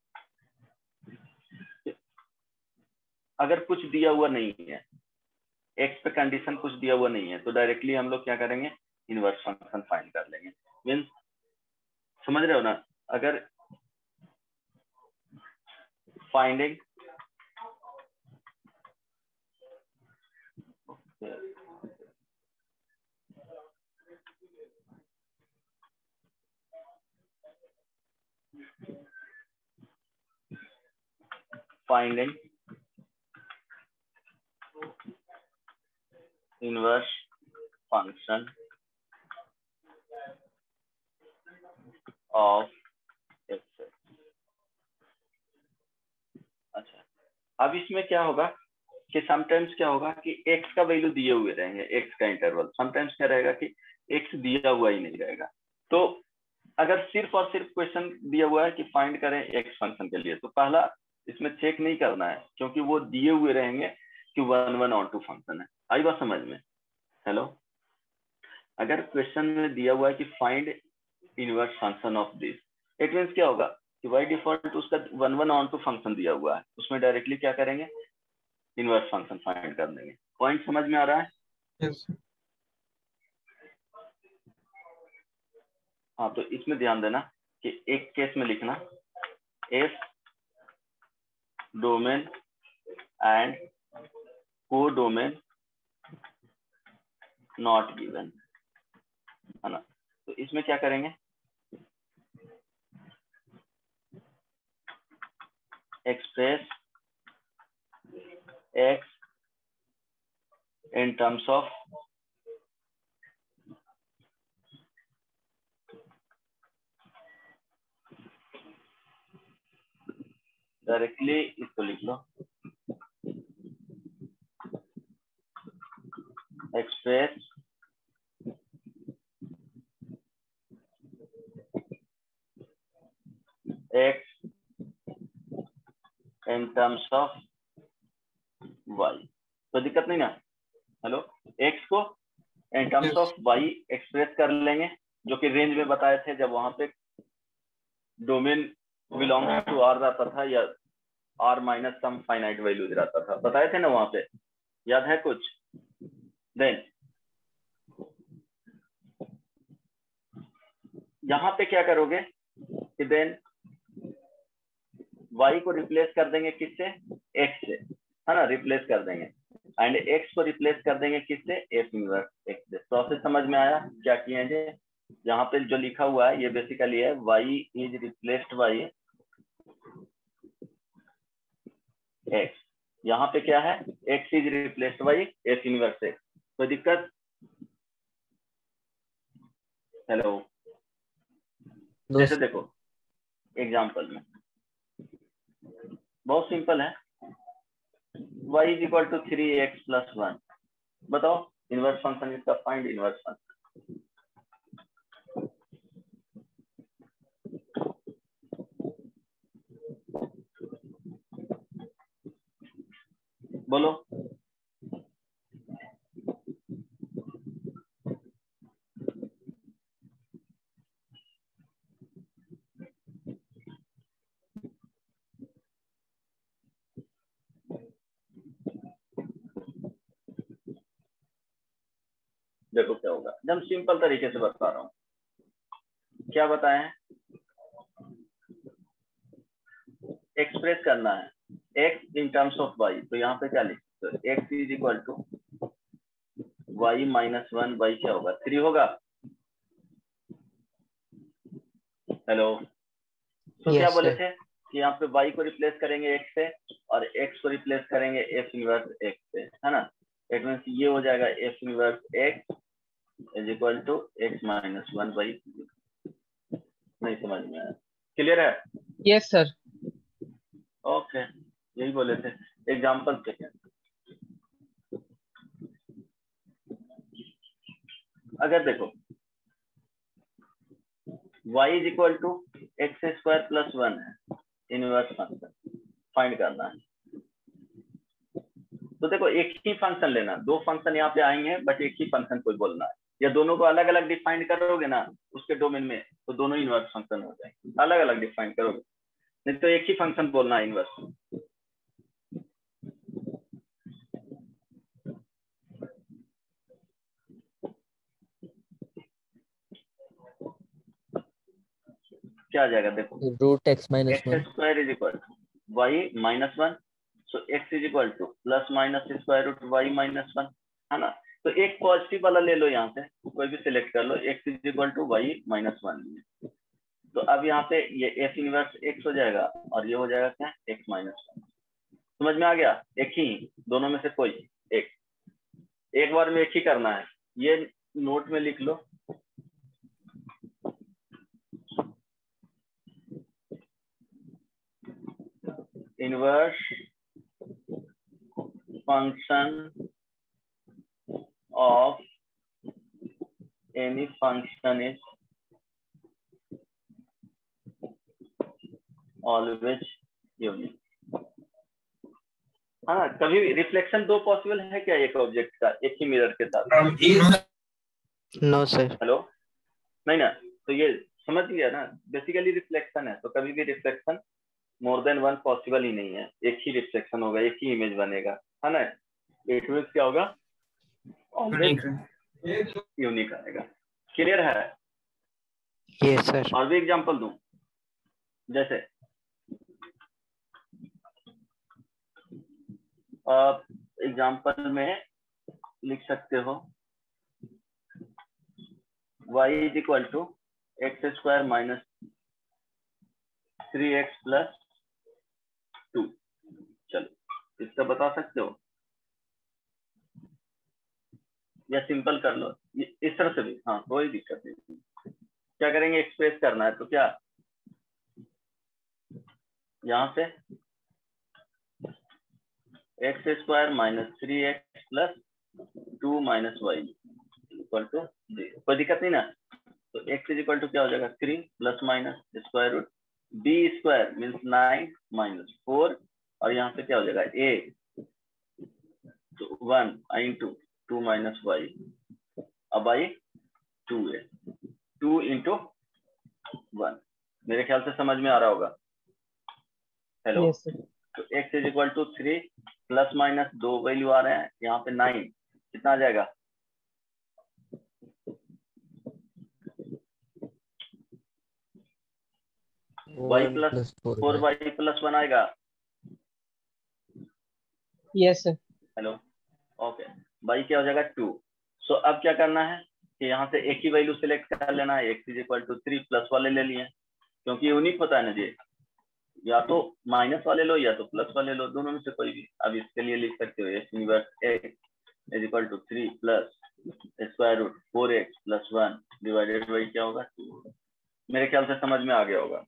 अगर कुछ दिया हुआ नहीं है, एक्स पे कंडीशन कुछ दिया हुआ नहीं है, तो डायरेक्टली हम लोग क्या करेंगे? इनवर्स फंक्शन फाइंड कर लेंगे। मीन्स समझ रहे हो ना? अगर finding finding inverse function of x। अच्छा, अब इसमें क्या होगा कि समटाइम्स क्या होगा कि x का वैल्यू दिए हुए रहेंगे, x का इंटरवल, समटाइम्स क्या रहेगा कि x दिया हुआ ही नहीं रहेगा। तो अगर सिर्फ और सिर्फ क्वेश्चन दिया हुआ है कि फाइंड करें x फंक्शन के लिए, तो पहला इसमें चेक नहीं करना है, क्योंकि वो दिए हुए रहेंगे कि 1 1 ऑन 2 फंक्शन है। आई बात समझ में? हेलो, अगर क्वेश्चन में दिया हुआ है कि find inverse function of this, it means क्या होगा कि बाय डिफॉल्ट उसका 1 1 ऑन 2 फंक्शन दिया हुआ है, उसमें डायरेक्टली क्या करेंगे? इनवर्स फंक्शन फाइंड कर देंगे। पॉइंट समझ में आ रहा है? yes, हाँ, तो इसमें ध्यान देना कि एक केस में लिखना f domain and codomain not given, है ना? तो इसमें क्या करेंगे? Express x in terms of directly इसको लिख लो express x in terms of y, तो दिक्कत नहीं ना। हेलो, x को in terms of y express कर लेंगे, जो कि रेंज में बताए थे जब वहां पे डोमेन बिलोंग्स टू r रहता था या r minus some finite value रहता था, बताए थे ना वहां पे, याद है कुछ? देन यहाँ पे क्या करोगे कि देन y को रिप्लेस कर देंगे किससे? x से, है ना, रिप्लेस कर देंगे, एंड x को रिप्लेस कर देंगे किससे? f इनवर्स x से। प्रोसेस समझ में आया क्या किए हैं? यहाँ पे जो लिखा हुआ है ये बेसिकली है y is replaced by x। यहाँ पे क्या है? x is replaced by f inverse x। कोई दिक्कत? हेलो, जैसे देखो एग्जांपल में बहुत सिंपल है, y is equal to 3x plus 1। बताओ इनवर्स फंक्शन इसका, फाइंड इनवर्स फंक्शन। बोलो। देखो क्या होगा, एकदम सिंपल तरीके से बता रहा हूँ। क्या बताएं? एक्सप्रेस करना है x in terms of y, तो यहाँ पे क्या लिखते हो? x is equal to y minus 1 y क्या होगा? 3 होगा। हेलो, तो क्या बोले थे कि यहाँ पे y को रिप्लेस करेंगे x से और x को रिप्लेस करेंगे f इनवर्स x से, है ना। इट मींस ये हो जाएगा f inverse x is equal to x minus 1 y। नहीं समझ में आया? क्लियर है? Yes sir. ओके, यही बोले थे। एग्जाम्पल चेक, अगर देखो y is equal to x square plus 1 है, इनवर्स फंक्शन फाइंड करना है। तो देखो एक ही फंक्शन लेना, दो फंक्शन यहाँ पे आएंगे बट एक ही फंक्शन कोई बोलना है, या दोनों को अलग अलग डिफाइन करोगे ना उसके डोमेन में, तो दोनों इनवर्स फंक्शन हो जाएंगे। अलग अलग डिफाइन करोगे नहीं तो एक ही फंक्शन बोलना है इनवर्स। क्या आ जाएगा? देखो root x minus x 1 square is equal to y minus 1, so x is equal to plus minus square root y minus 1, है ना। तो एक पॉजिटिव वाला ले लो, यहाँ से कोई भी सिलेक्ट कर लो, x is equal to y minus 1। तो अब यहाँ पे ये एफ इनवर्स एक्स हो जाएगा और ये हो जाएगा क्या? X minus 1। समझ में आ गया? एक ही, दोनों में से कोई एक बार में एक ही करना है। ये नोट में लिख लो, inverse function of any function is always unique. हाँ, कभी रिफ्लेक्शन दो पॉसिबल है क्या एक ऑब्जेक्ट का एक ही मिरर के साथ? No sir. हेलो, नहीं ना। तो ये समझ गया ना, बेसिकली रिफ्लेक्शन है, तो कभी भी reflection more than one possible ही नहीं है। एक ही रिफ्लेक्शन होगा, एक ही इमेज बनेगा, है ना। इट मींस क्या होगा? ऑलवेज यूनिक आएगा। क्लियर है? Yes sir. और भी एग्जांपल दूं, जैसे आप एग्जांपल में लिख सकते हो y is equal to x square minus 3x plus 2। चलो इसका बता सकते हो या सिंपल कर लो इस तरह से भी, हाँ कोई दिक्कत नहीं। क्या करेंगे? एक्सप्रेस करना है, तो क्या यहाँ से x square minus 3x plus 2 minus y equal to 0। कोई दिक्कत नहीं ना। तो x इज इक्वल टू क्या हो जाएगा 3 plus minus square root b square means 9 minus 4 और यहाँ से क्या हो जाएगा a तो 1 इंटू 2 माइनस वाई अब आई 2a 2 इंटू 1। मेरे ख्याल से समझ में आ रहा होगा। Hello yes sir. तो x is equal to 3 plus minus 2 value आ रहे हैं यहाँ पे 9 कितना आ जाएगा y प्लस 4y प्लस 1 आएगा। Yes sir. Hello okay y क्या हो जाएगा 2। सो अब क्या करना है कि यहाँ से एक ही वैल्यू सिलेक्ट कर लेना है। x is equal to 3 plus वाले ले लिए क्योंकि यूनिक होता है ना जी, या तो माइनस वाले लो या तो प्लस वाले लो, दोनों में से कोई भी। अब इसके लिए लिख सकते हो x inverse a is equal to 3 plus square root 4x plus 1 divided by क्या होगा 2। मेरे ख्याल से समझ में आ गया होगा।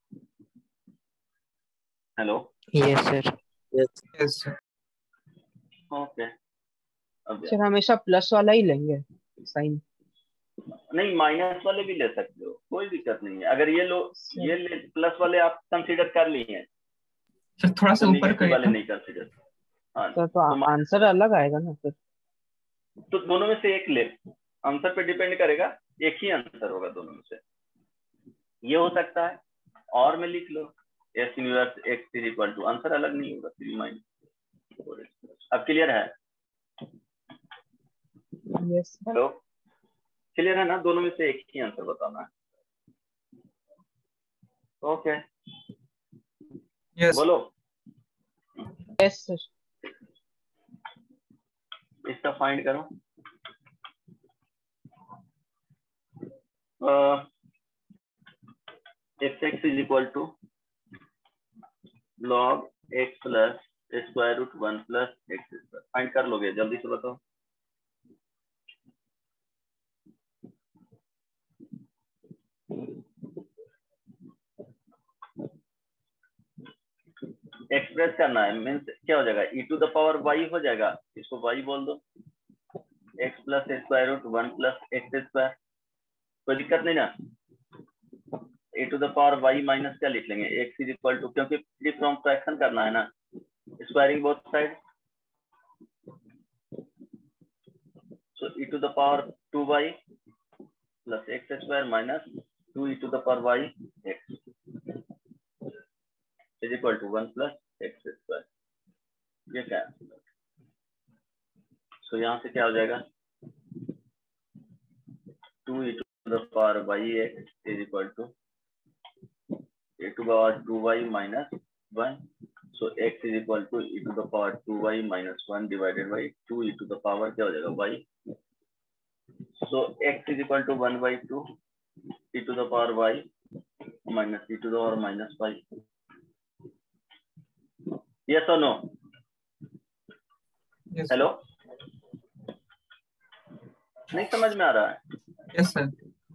Hello yes sir. Yes sir. Okay अब सर हमेशा प्लस वाला ही लेंगे साइन। नहीं माइनस वाले भी ले सकते हो, कोई दिक्कत नहीं है। अगर ये लो ये प्लस वाले आप कंसीडर कर लिए हैं सर थोड़ा सा तो ऊपर नेगेटिव करिए वाले तो। नहीं कंसीडर। हाँ सर तो आंसर अलग आएगा ना सर। तो दोनों में से एक ले, आंसर पे डिपेंड करेगा, एक ही आंसर होगा दोनों में से। ये हो सकता है और में लिख लो s inverse x is equal to, answer अलग नहीं होगा 3 माइनस 4x। अब क्लियर है? यस हेलो क्लियर है ना? दोनों में से एक ही आंसर बताना है। ओके यस बोलो यस सर। इसका फाइंड करो। x is equal to log x plus square root 1 plus x square. Find कर लोगे? जल्दी से बताओ। एक्सप्रेस करना है मीन्स क्या हो जाएगा e to the power y हो जाएगा, इसको y बोल दो, x plus square root 1 plus x square. कोई दिक्कत नहीं ना। e to the power y minus क्या लिख लेंगे x इज इक्वल टू, क्योंकि फ्री फ्रॉम फ्रैक्शन करना है ना, squaring both side. So e to the power 2y plus x square minus 2 e to the power y x is equal to 1 plus x square. ये क्या है? सो यहाँ से क्या हो जाएगा 2 e to the power y x is equal to e to the power 2y minus 1। So x is equal to e to the power 2y minus 1 divided by 2 e to the power क्या हो जाएगा y। So x is equal to 1 by 2 e to the power y minus e to the power minus y। Yes और नो? यस हेलो नहीं समझ में आ रहा है? Yes sir.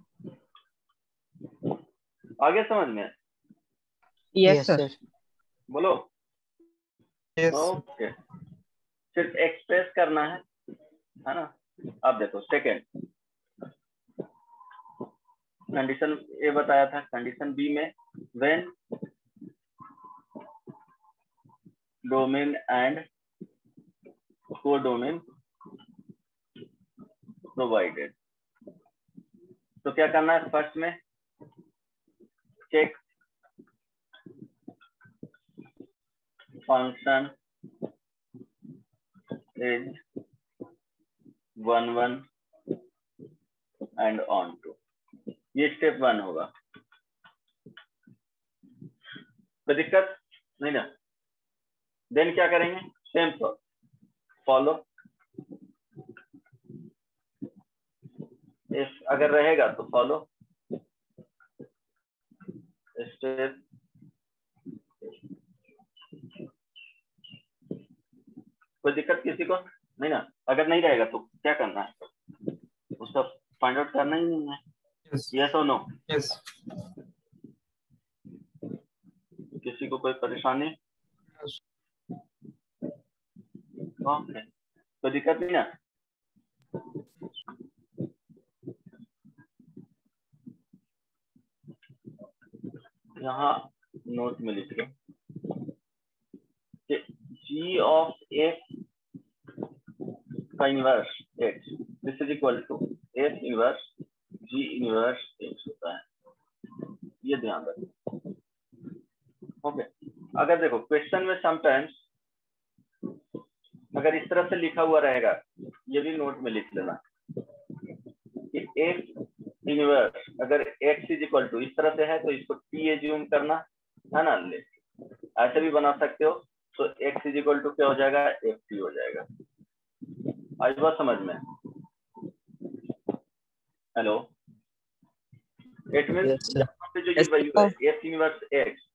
आगे समझ में? Yes sir. बोलो। यस ओके सिर्फ एक्सप्रेस करना है ना। अब देखो सेकेंड कंडीशन ए बताया था, कंडीशन बी में when domain and codomain provided. तो क्या करना है फर्स्ट में check function is 1 1 and on to, ये स्टेप 1 होगा। कोई दिक्कत नहीं ना? देन क्या करेंगे सेम फॉलो, इफ अगर रहेगा तो फॉलो स्टेप। कोई दिक्कत किसी को नहीं ना? अगर नहीं रहेगा तो क्या करना है उसका फाइंड आउट करना ही नहीं है। यस और नो? यस किसी को कोई परेशानी? ओके कोई दिक्कत नहीं ना? यहाँ नोट में लिख लो कि g ऑफ f का inverse x this is equal to f inverse g inverse x होता है, ये ध्यान रखो। ओके, अगर देखो क्वेश्चन में समटाइम्स अगर इस तरह से लिखा हुआ रहेगा, ये भी नोट में लिख लेना कि f इनवर्स अगर x इज इक्वल टू इस तरह से है तो इसको t एज्यूम करना है ना, ले ऐसे भी बना सकते हो। तो x इज इक्वल टू क्या हो जाएगा, ft हो जाएगा। आज बात समझ में? Hello, it means Yes, sir. यहाँ पे जो ये वैल्यू है f inverse x,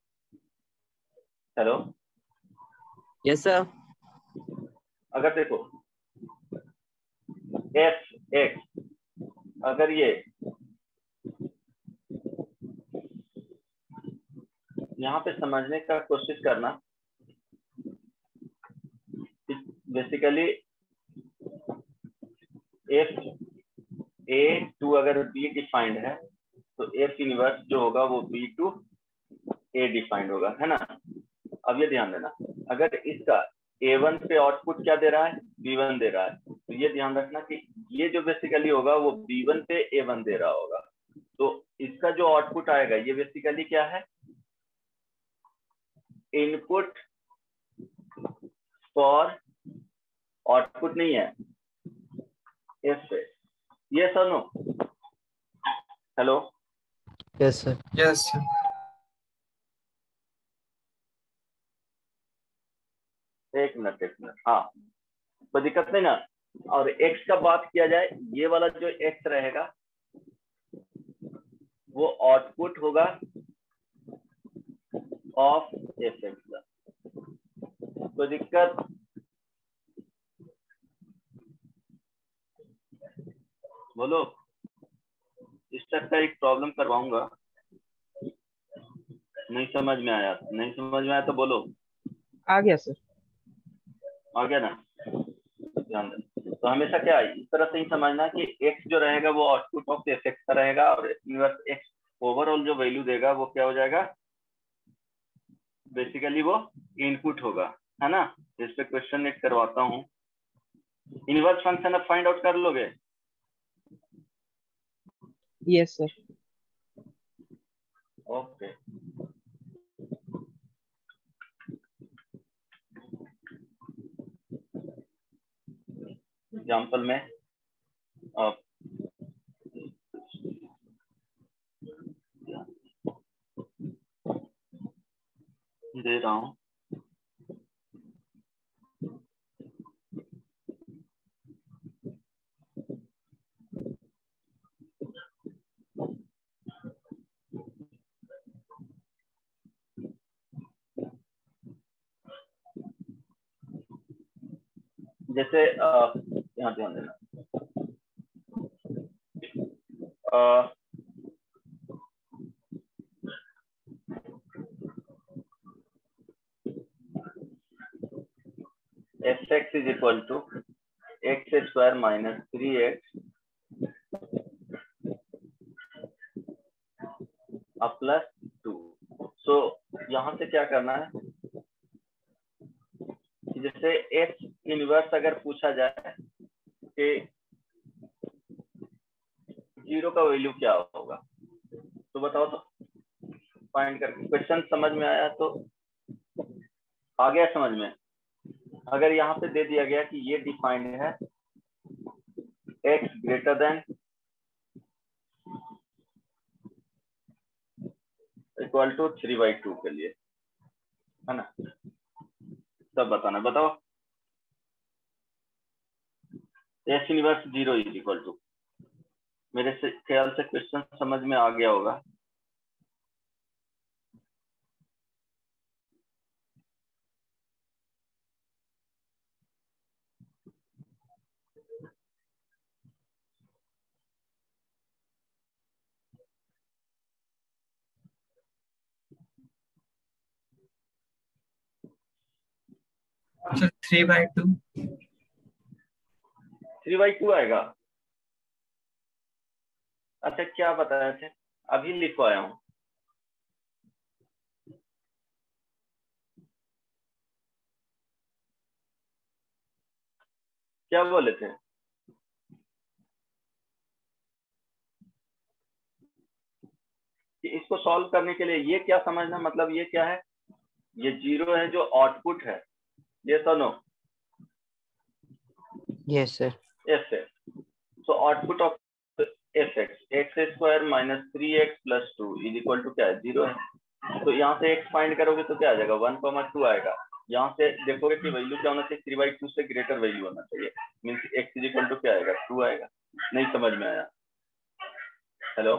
hello Yes, sir. अगर देखो f x अगर ये यहाँ पे समझने का कोशिश करना, बेसिकली f a टू अगर b डिफाइंड है तो f इनवर्स जो होगा वो b टू a डिफाइंड होगा, है ना। अब ये ध्यान देना, अगर इसका a1 पे आउटपुट क्या दे रहा है, b1 दे रहा है, तो ये ध्यान रखना कि ये जो बेसिकली होगा वो b1 पे a1 दे रहा होगा। तो इसका जो आउटपुट आएगा ये बेसिकली क्या है, इनपुट फॉर आउटपुट नहीं है f पे। ये सुनो, hello Yes, sir. Yes sir. एक मिनट हाँ, कोई दिक्कत नहीं ना। और x का बात किया जाए, ये वाला जो x रहेगा वो आउटपुट होगा ऑफ fx का। कोई दिक्कत? बोलो, इस तक का एक प्रॉब्लम करवाऊंगा। नहीं समझ में आया, नहीं समझ में आया तो बोलो। आ गया सर। आ गया ना, ध्यान देना। तो हमेशा क्या है, इस तरह से ही समझना कि x जो रहेगा वो आउटपुट ऑफ fx का रहेगा और इनवर्स x ओवरऑल जो वैल्यू देगा वो क्या हो जाएगा, बेसिकली वो इनपुट होगा, है ना। इस पे क्वेश्चन एक करवाता हूँ। इनवर्स फंक्शन अब फाइंड आउट कर लोगे? Yes sir. ओके, एग्जाम्पल में आप दे रहा हूँ। जैसे यहाँ ध्यान देना, fx is equal to x square minus 3x plus 2। So यहाँ से क्या करना है कि जैसे f इनवर्स अगर पूछा जाए कि 0 का वैल्यू क्या होगा, तो बताओ तो फाइंड करके। क्वेश्चन समझ में आया तो आ गया समझ में। अगर यहाँ पे दे दिया गया कि ये डिफाइंड है x greater than equal to 3/2 के लिए, है ना, सब बताना। बताओ f inverse 0 is equal to, मेरे से ख्याल से क्वेश्चन समझ में आ गया होगा। सर 3/2। 3/2 आएगा। अच्छा क्या बताया थे, अभी लिखवाया हूँ। क्या बोले थे? कि इसको सॉल्व करने के लिए ये क्या समझना, मतलब ये क्या है, ये 0 है जो आउटपुट है, ये तो नो यस सर। एफ है, so output of f x square minus 3x plus 2 is equal to क्या है, 0 है। तो यहाँ से x फाइंड करोगे तो क्या आ जाएगा, 1,2 आएगा। यहाँ से देखोगे कि वैल्यू क्या होना चाहिए, 3/2 से ग्रेटर वैल्यू होना चाहिए, means x is equal to क्या आएगा, 2 आएगा। नहीं समझ में आया? Hello,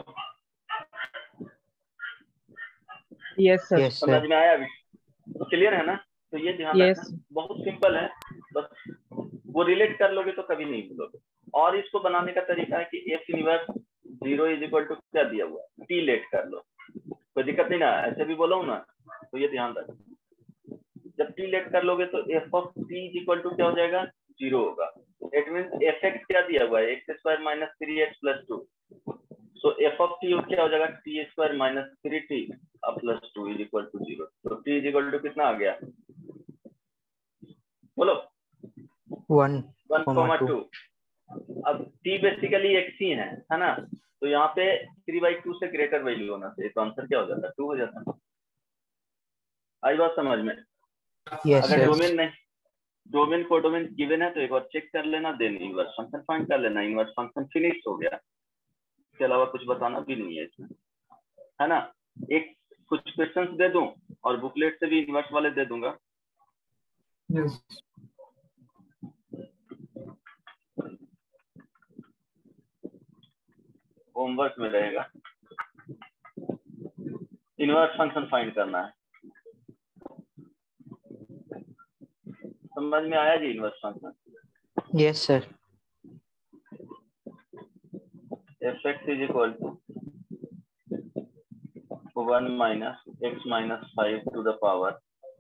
yes sir. समझ में आया अभी? क्लियर है ना? तो ये ध्यान रखना, बहुत सिंपल है, बस वो रिलेट कर लोगे तो कभी नहीं भूलोगे। और इसको बनाने का तरीका है कि f inverse 0 is equal to क्या दिया हुआ है, टी लेट कर लो, कोई दिक्कत नहीं ना, ऐसे भी बोलो ना। तो ये ध्यान रखना, जब टी लेट कर लोगे तो f of t is equal to क्या हो जाएगा, 0 होगा। इट मींस एफ एक्स क्या दिया हुआ है, x square minus 3x plus 2, so f of t क्या हो जाएगा, t square minus 3t plus 2 is equal to 0। तो टी इज इक्वल टू कितना आ गया, बोलो? 1,2। अब t बेसिकली x ही है ना, तो यहाँ पे 3/2 से ग्रेटर वैल्यू होना चाहिए, तो आंसर क्या हो जाता है, 2 हो जाता है। आई बात समझ में? अगर डोमेन नहीं, डोमेन को डोमेन गिवन है तो एक बार चेक कर लेना, देन इनवर्स फंक्शन फाइंड कर लेना, इनवर्स फंक्शन फिनिश हो गया। इसके अलावा कुछ बताना भी नहीं है इसमें, है ना। एक कुछ क्वेश्चंस दे दूं और बुकलेट से भी इनवर्स वाले दे दूंगा। यस होमवर्क में रहेगा, इनवर्स फंक्शन फाइंड करना है। समझ में आया g inverse function? Yes sir. F x is equal to 1 minus x minus 5 to the power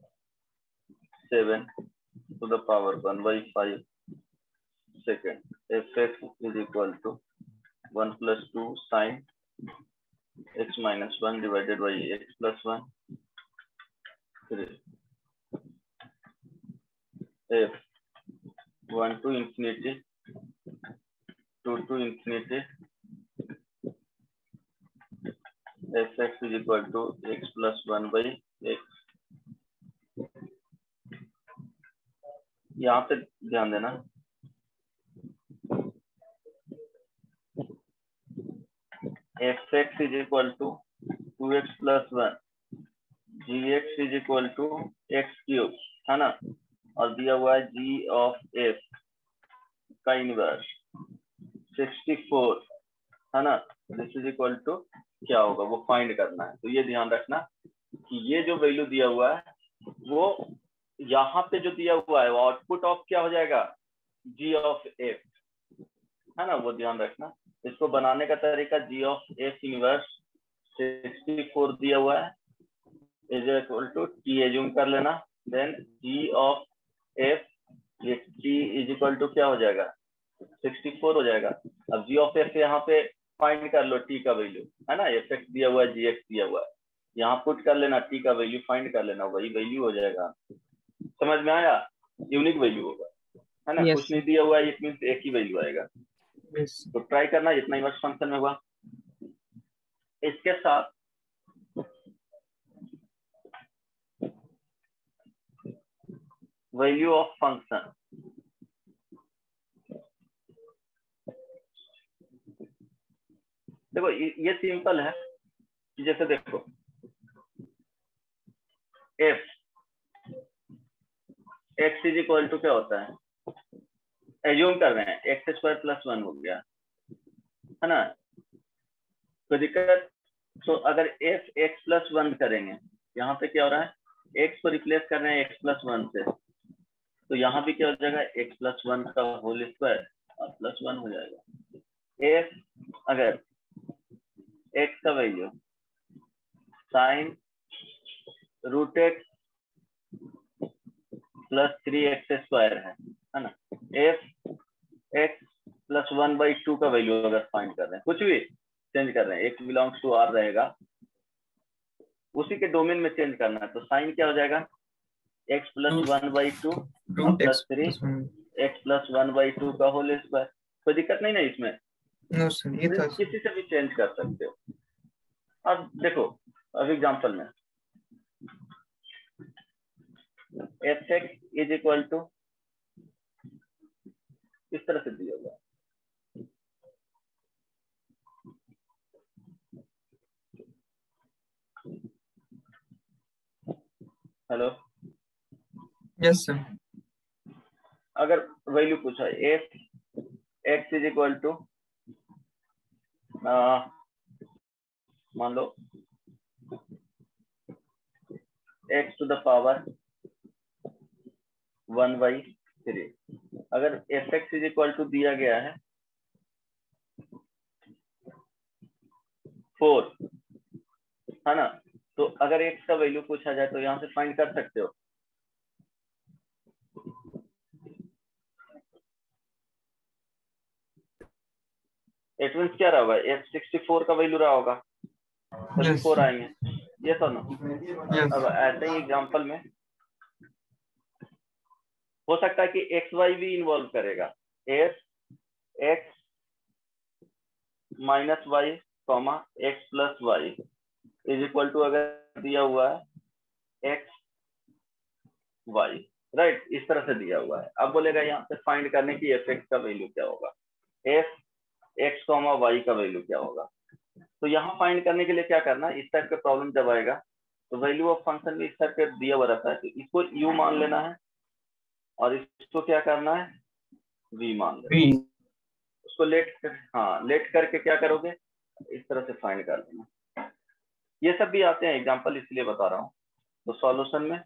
7 to the power 1/5 second. F x is equal to 1 plus 2 sine x minus 1 divided by x plus 1 3। f 1 to infinity 2 to infinity f x is equal to x plus 1 by x। यहाँ पे ध्यान देना, f x is equal to 2x plus 1 g x is equal to x cube, है ना, और दिया हुआ है जी ऑफ एफ का इनवर्स 64, है ना। दिस इज इक्वल टू क्या होगा, वो फाइंड करना है। तो ये ध्यान रखना कि ये जो वैल्यू दिया हुआ है वो यहाँ पे जो दिया हुआ है वो आउटपुट ऑफ क्या हो जाएगा, जी ऑफ एफ, है ना, वो ध्यान रखना। इसको बनाने का तरीका, जी ऑफ एफ इनवर्स 64 दिया हुआ है is equal to t assume कर लेना, देन जी ऑफ एफ ये टी इज इक्वल टू क्या हो जाएगा, 64 हो जाएगा। अब जी ऑफ एफ यहाँ पे फाइंड कर लो टी का वैल्यू, है ना, एफ एक्स दिया हुआ है, जी एक्स दिया हुआ है, यहाँ पुट कर लेना, टी का वैल्यू फाइंड कर लेना, वही वैल्यू हो जाएगा। समझ में आया? यूनिक वैल्यू होगा, है ना। कुछ नहीं दिया हुआ है, इट मींस एक ही वैल्यू आएगा। तो ट्राई करना जितना इनवर्स फंक्शन में हुआ। इसके साथ वैल्यू ऑफ फंक्शन, देखो ये सिंपल है कि जैसे देखो f x is equal to क्या होता है, एज्यूम कर रहे हैं एक्स स्क्वायर प्लस 1 हो गया, है ना, तो दिक्कत। तो अगर एफ एक्स प्लस 1 करेंगे, यहाँ पे क्या हो रहा है, एक्स को रिप्लेस कर रहे हैं एक्स प्लस 1 से, तो यहाँ भी क्या हो जाएगा, एक्स प्लस 1 का होल स्क्वायर और प्लस 1 हो जाएगा। एफ अगर एक्स का value sine root x plus 3x square है ना, एफ एक्स प्लस 1/2 का वैल्यू अगर फाइंड कर रहे हैं, कुछ भी चेंज कर रहे हैं, एक्स बिलोंग्स टू आर रहेगा, उसी के डोमेन में चेंज करना है, तो साइन क्या हो जाएगा, x plus 1/2 plus 3 x plus 1/2 का होल स्क्वायर। कोई दिक्कत नहीं ना इसमें? नो सर, ये तो किसी से भी चेंज कर सकते हो। अब देखो, अब एग्जांपल में fx इज इक्वल टू इस तरह से दिया हुआ है। Hello, yes sir. अगर वैल्यू पूछा f x is equal to मान लो x टू द पावर 1/3। अगर fx इज इक्वल टू दिया गया है 4, है ना, तो अगर x का वैल्यू पूछा जाए तो यहाँ से फाइंड कर सकते हो। इट मींस क्या रहा होगा, f 64 का वैल्यू रहा होगा, सभी Yes. 4 आएंगे, ये तो ना। Yes. अब ऐसे ही एग्जांपल में हो सकता है कि एक्स वाई भी इन्वॉल्व करेगा। F x minus y comma x plus y is equal to, अगर दिया हुआ है एक्स वाई, राइट, इस तरह से दिया हुआ है। अब बोलेगा यहाँ से फाइंड करने की एफ एक्स का वैल्यू क्या होगा, एफ एक्स कॉमा वाई का वैल्यू क्या होगा। तो यहाँ फाइंड करने के लिए क्या करना, इस टाइप का प्रॉब्लम जब आएगा तो वैल्यू ऑफ फंक्शन में इस टाइप का दिया हुआ रहता है, तो इसको यू मान लेना है और इसको क्या करना है, वी मान लेना है। उसको लेट करके क्या करोगे, इस तरह से फाइंड कर लेना। ये सब भी आते हैं एग्जांपल, इसलिए बता रहा हूँ। तो सॉल्यूशन में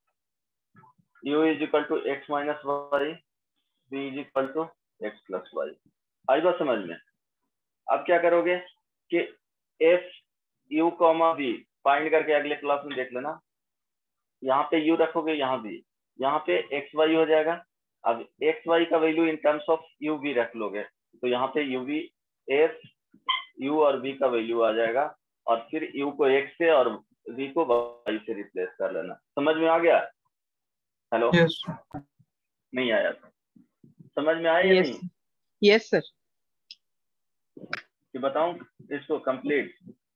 u is equal to x minus y, v is equal to x plus y. आई बात समझ में? अब क्या करोगे कि f u comma v find करके अगले क्लास में देख लेना। यहाँ पे u रखोगे, यहाँ v, यहाँ पे एक्स वाई हो जाएगा। अब एक्स वाई का value in terms of u v रख लोगे, तो यहाँ पे यू वी एफ यू और v का वैल्यू आ जाएगा, और फिर u को x से और v को y से रिप्लेस कर लेना। समझ में आ गया? Hello, Yes. नहीं आया? समझ में आया या नहीं? Yes sir. कि बताऊं इसको कंप्लीट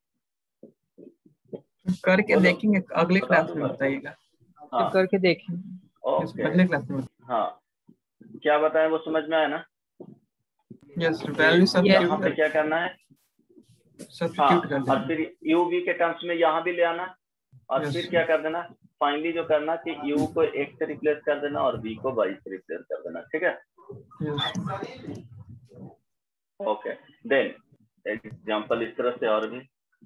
करके बोलो। देखेंगे, अगले बता क्लास में दूंगा। बताइएगा। हाँ करके देखें। ओके, अगले क्लास में। हाँ क्या बताएं वो समझ में आया ना? यस, वैल्यू यहाँ सब्स्टिट्यूट पे क्या करना है, हाँ, सब्स्टिट्यूट कर और देना। फिर यू वी के टर्म्स में यहाँ भी ले आना, और Yes. फिर क्या कर देना, फाइनली जो करना कि u को x से रिप्लेस कर देना और v को y से रिप्लेस कर देना। ठीक है, Yes. ओके। देन एग्जांपल इस तरह से और भी,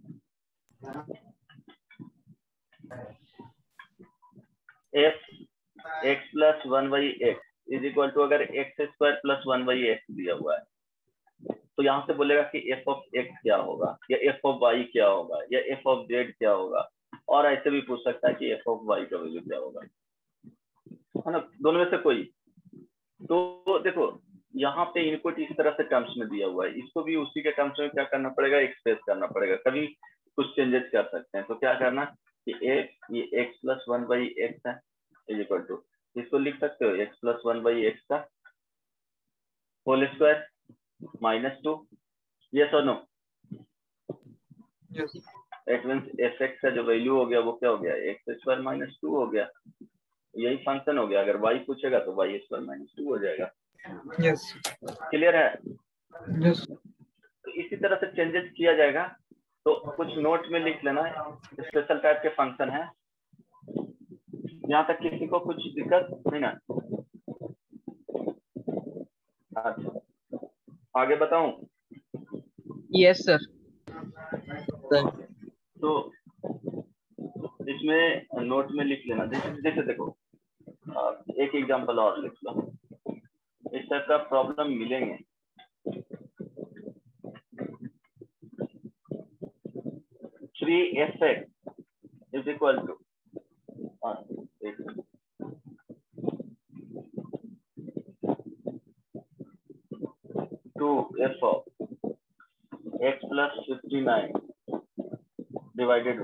f x plus 1/x is equal to, अगर x स्क्वायर प्लस 1/x दिया हुआ है तो यहाँ से बोलेगा कि f ऑफ x क्या होगा, या f ऑफ y क्या होगा, या f ऑफ z क्या होगा, और ऐसे भी पूछ सकता है कि f ऑफ y का वैल्यू क्या होगा, है ना, दोनों में से कोई। तो देखो यहाँ पे इनपुट इस तरह से टर्म्स में दिया हुआ है, इसको भी उसी के टर्म्स में क्या करना पड़ेगा, एक्सप्रेस करना पड़ेगा। कभी कुछ चेंजेस कर सकते हैं, तो क्या करना कि ये x प्लस 1/x है इज इक्वल टू, इसको लिख सकते हो x प्लस 1/x का होल स्क्वायर -2, यस और no? Yes. It means fx का जो वैल्यू हो गया वो क्या हो गया, x स्क्वायर -2 हो गया। यही फंक्शन हो गया। अगर y पूछेगा तो y स्क्वायर -2 हो जाएगा। Yes. क्लियर है? Yes. तो इसी तरह से चेंजेस किया जाएगा। तो कुछ नोट में लिख लेना, स्पेशल टाइप के फंक्शन है। यहाँ तक किसी को कुछ दिक्कत नहीं ना? अच्छा, आगे बताऊं? Yes sir. तो इसमें नोट में लिख लेना, जैसे देखो एक एग्जांपल और लिख लो, इस टाइप का प्रॉब्लम मिलेंगे। Three f x is equal to, two f of x plus 59 divided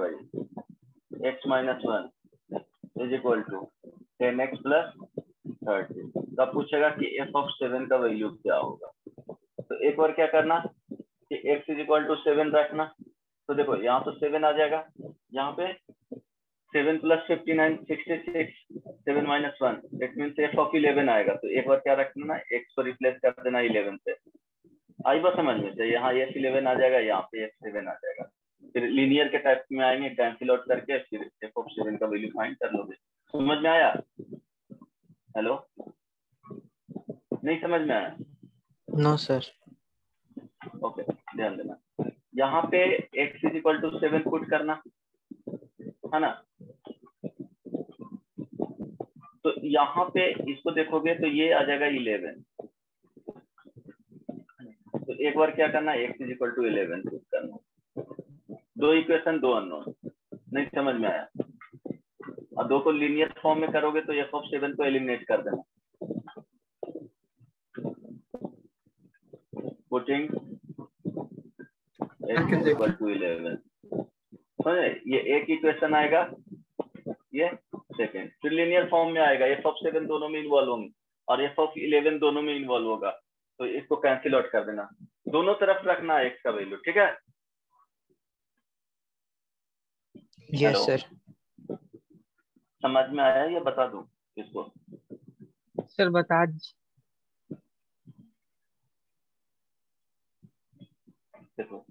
by x minus 1 is equal to 10x plus 30। तब पूछेगा कि एफ ऑफ 7 का वैल्यू क्या होगा। तो एक बार क्या करना कि x इज इक्वल टू 7 रखना। तो देखो यहाँ तो 7 आ जाएगा, यहाँ पे 7 plus 59 66, 7 minus 1 it means f of 11 आएगा। तो एक बार क्या रखना ना, x को रिप्लेस कर देना 11 से। आई बात समझ में? तो यहाँ f11 आ जाएगा, यहाँ पे f7 आ जाएगा। फिर लीनियर के टाइप में आएंगे, कैंसिल आउट करके फिर एफ ऑफ 7 का वैल्यू फाइंड कर लोगे। समझ में आया? हेलो, नहीं समझ में आया? No sir. ओके, ध्यान देना। यहाँ पे x is equal to 7 put करना है ना। तो यहाँ पे इसको देखोगे तो ये आ जाएगा 11। तो एक बार क्या करना, x is equal to 11 put करना। दो इक्वेशन, दो अननोन। नहीं समझ में आया? और दो को लीनियर फॉर्म में करोगे तो एफ ऑफ 7 को एलिमिनेट कर देना। Putting x is equal to 11, समझे? ये एक इक्वेशन आएगा, ये सेकंड। फिर लीनियर फॉर्म में आएगा, एफ ऑफ 7 दोनों में इन्वॉल्व होंगे और एफ ऑफ 11 दोनों में इन्वॉल्व होगा। तो इसको कैंसिल आउट कर देना, दोनों तरफ रखना है x का वैल्यू, ठीक है? Yes sir. समझ में आया या बता दूं इसको? सर बता दीजिए। देखो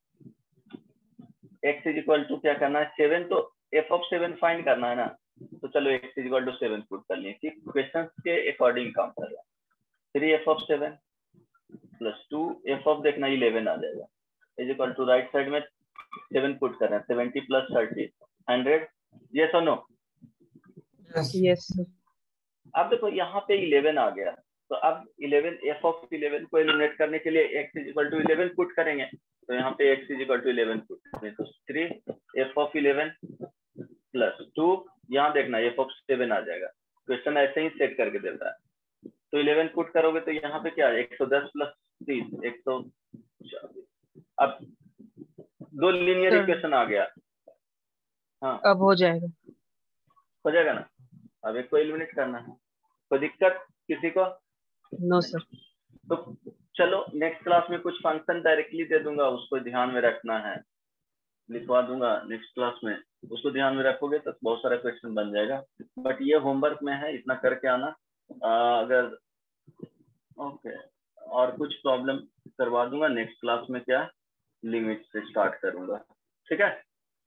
x इज इक्वल टू क्या करना है, 7। तो f ऑफ 7 फाइंड करना है ना। तो चलो x is equal to 7 put कर लिए कि क्वेश्चन के अकॉर्डिंग काम कर रहा है। 3 f of 7 plus 2 f of देखना 11 आ जाएगा, is equal to right side में 7 पुट करना है, 70 प्लस 30 100। यस और नो? Yes sir. अब देखो यहाँ पे 11 आ गया। तो अब 11 f ऑफ 11 को एलिमिनेट करने के लिए x is equal to 11 put करेंगे। तो यहाँ पे x is equal to 11 put करेंगे। तो 3 f ऑफ 11 प्लस 2, यहाँ देखना f ऑफ 7 आ जाएगा। क्वेश्चन ऐसे ही सेट करके देता है। तो 11 पुट करोगे तो यहाँ पे क्या है, 110 प्लस 30 140। अब दो लीनियर इक्वेशन आ गया। हाँ अब हो जाएगा। हो जाएगा ना। अब एक को एलिमिनेट करना है। कोई दिक्कत किसी को? No sir. तो चलो नेक्स्ट क्लास में कुछ फंक्शन डायरेक्टली दे दूंगा, उसको ध्यान में रखना है, लिखवा दूंगा नेक्स्ट क्लास में। उसको ध्यान में रखोगे तो बहुत सारा क्वेश्चन बन जाएगा। बट ये होमवर्क में है, इतना करके आना। अगर ओके और कुछ प्रॉब्लम करवा दूंगा नेक्स्ट क्लास में, क्या लिमिट से स्टार्ट करूंगा, ठीक है?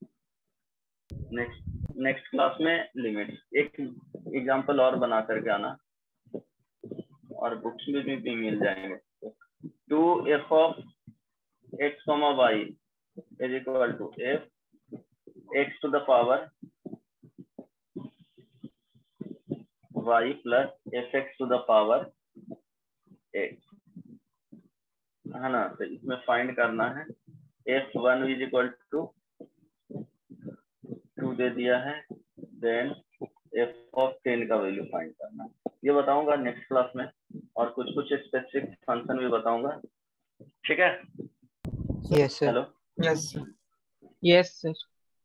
नेक्स्ट क्लास में लिमिट एक एग्जांपल और बना करके आना, और बुक्स में भी मिल जाएंगे। 2f of x, y is equal to f x to the power y plus fx to the power x, है ना। तो इसमें फाइंड करना है f1 इज इक्वल टू 2 दे दिया है, देन f ऑफ 10 का वैल्यू फाइंड करना है। ये बताऊंगा नेक्स्ट क्लास में, और कुछ स्पेसिफिक फंक्शन भी बताऊंगा, ठीक है? Yes sir. Hello, yes sir. Yes sir.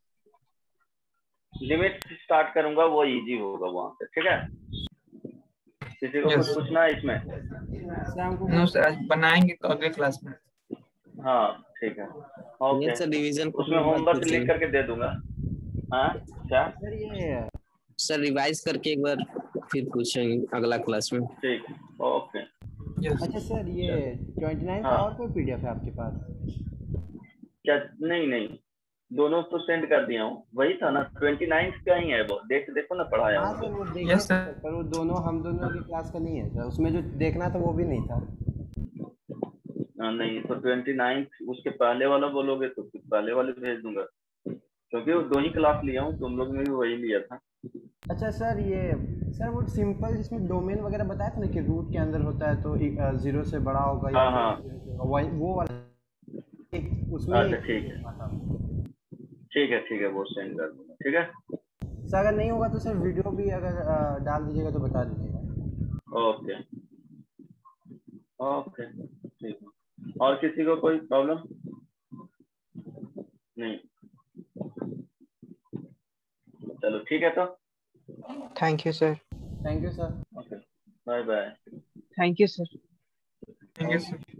Limit start करूंगा, वो इजी होगा वहां से, ठीक है? किसी को कुछ पूछना है इसमें? नो सर, आज बनाएंगे तो अगले क्लास में। हाँ ठीक है, ओके। सर रिवीजन उसमें होमवर्क लिख करके दे दूंगा। हाँ क्या? सर रिवाइज करके एक बार फिर पूछेंगे अगला क्लास में। ठीक, ओके। अच्छा सर, ये 29 का हाँ। और कोई पीडीएफ है आपके पास? क्या? नहीं, दोनों तो सेंड कर दिया हूँ, वही था ना 29 का ही है वो। देखो ना, पढ़ाया हाँ हूँ। सर, वो देखा Yes, sir. पर वो दोनों हम दोनों की क्लास का नहीं है सर। उसमें जो देखना था वो भी नहीं था। नहीं तो 29 उसके पहले वाला बोलोगे तो फिर पहले वाले भेज दूंगा, क्योंकि वो 2 ही क्लास लिया हूँ, तुम लोग ने भी वही लिया था। अच्छा सर, सर वो सिंपल जिसमें डोमेन वगैरह बताया था ना कि रूट के अंदर होता है तो 0 से बड़ा होगा या हाँ। वो वाला उसमें। अच्छा ठीक है, वो सेंड कर दूंगा, ठीक है? सर अगर नहीं होगा तो सर वीडियो भी अगर डाल दीजिएगा तो बता दीजिएगा। ओके ठीक है। और किसी को कोई प्रॉब्लम? नहीं, चलो ठीक है। तो thank you sir. Thank you sir. Okay. Bye bye. Thank you sir. Thank you sir.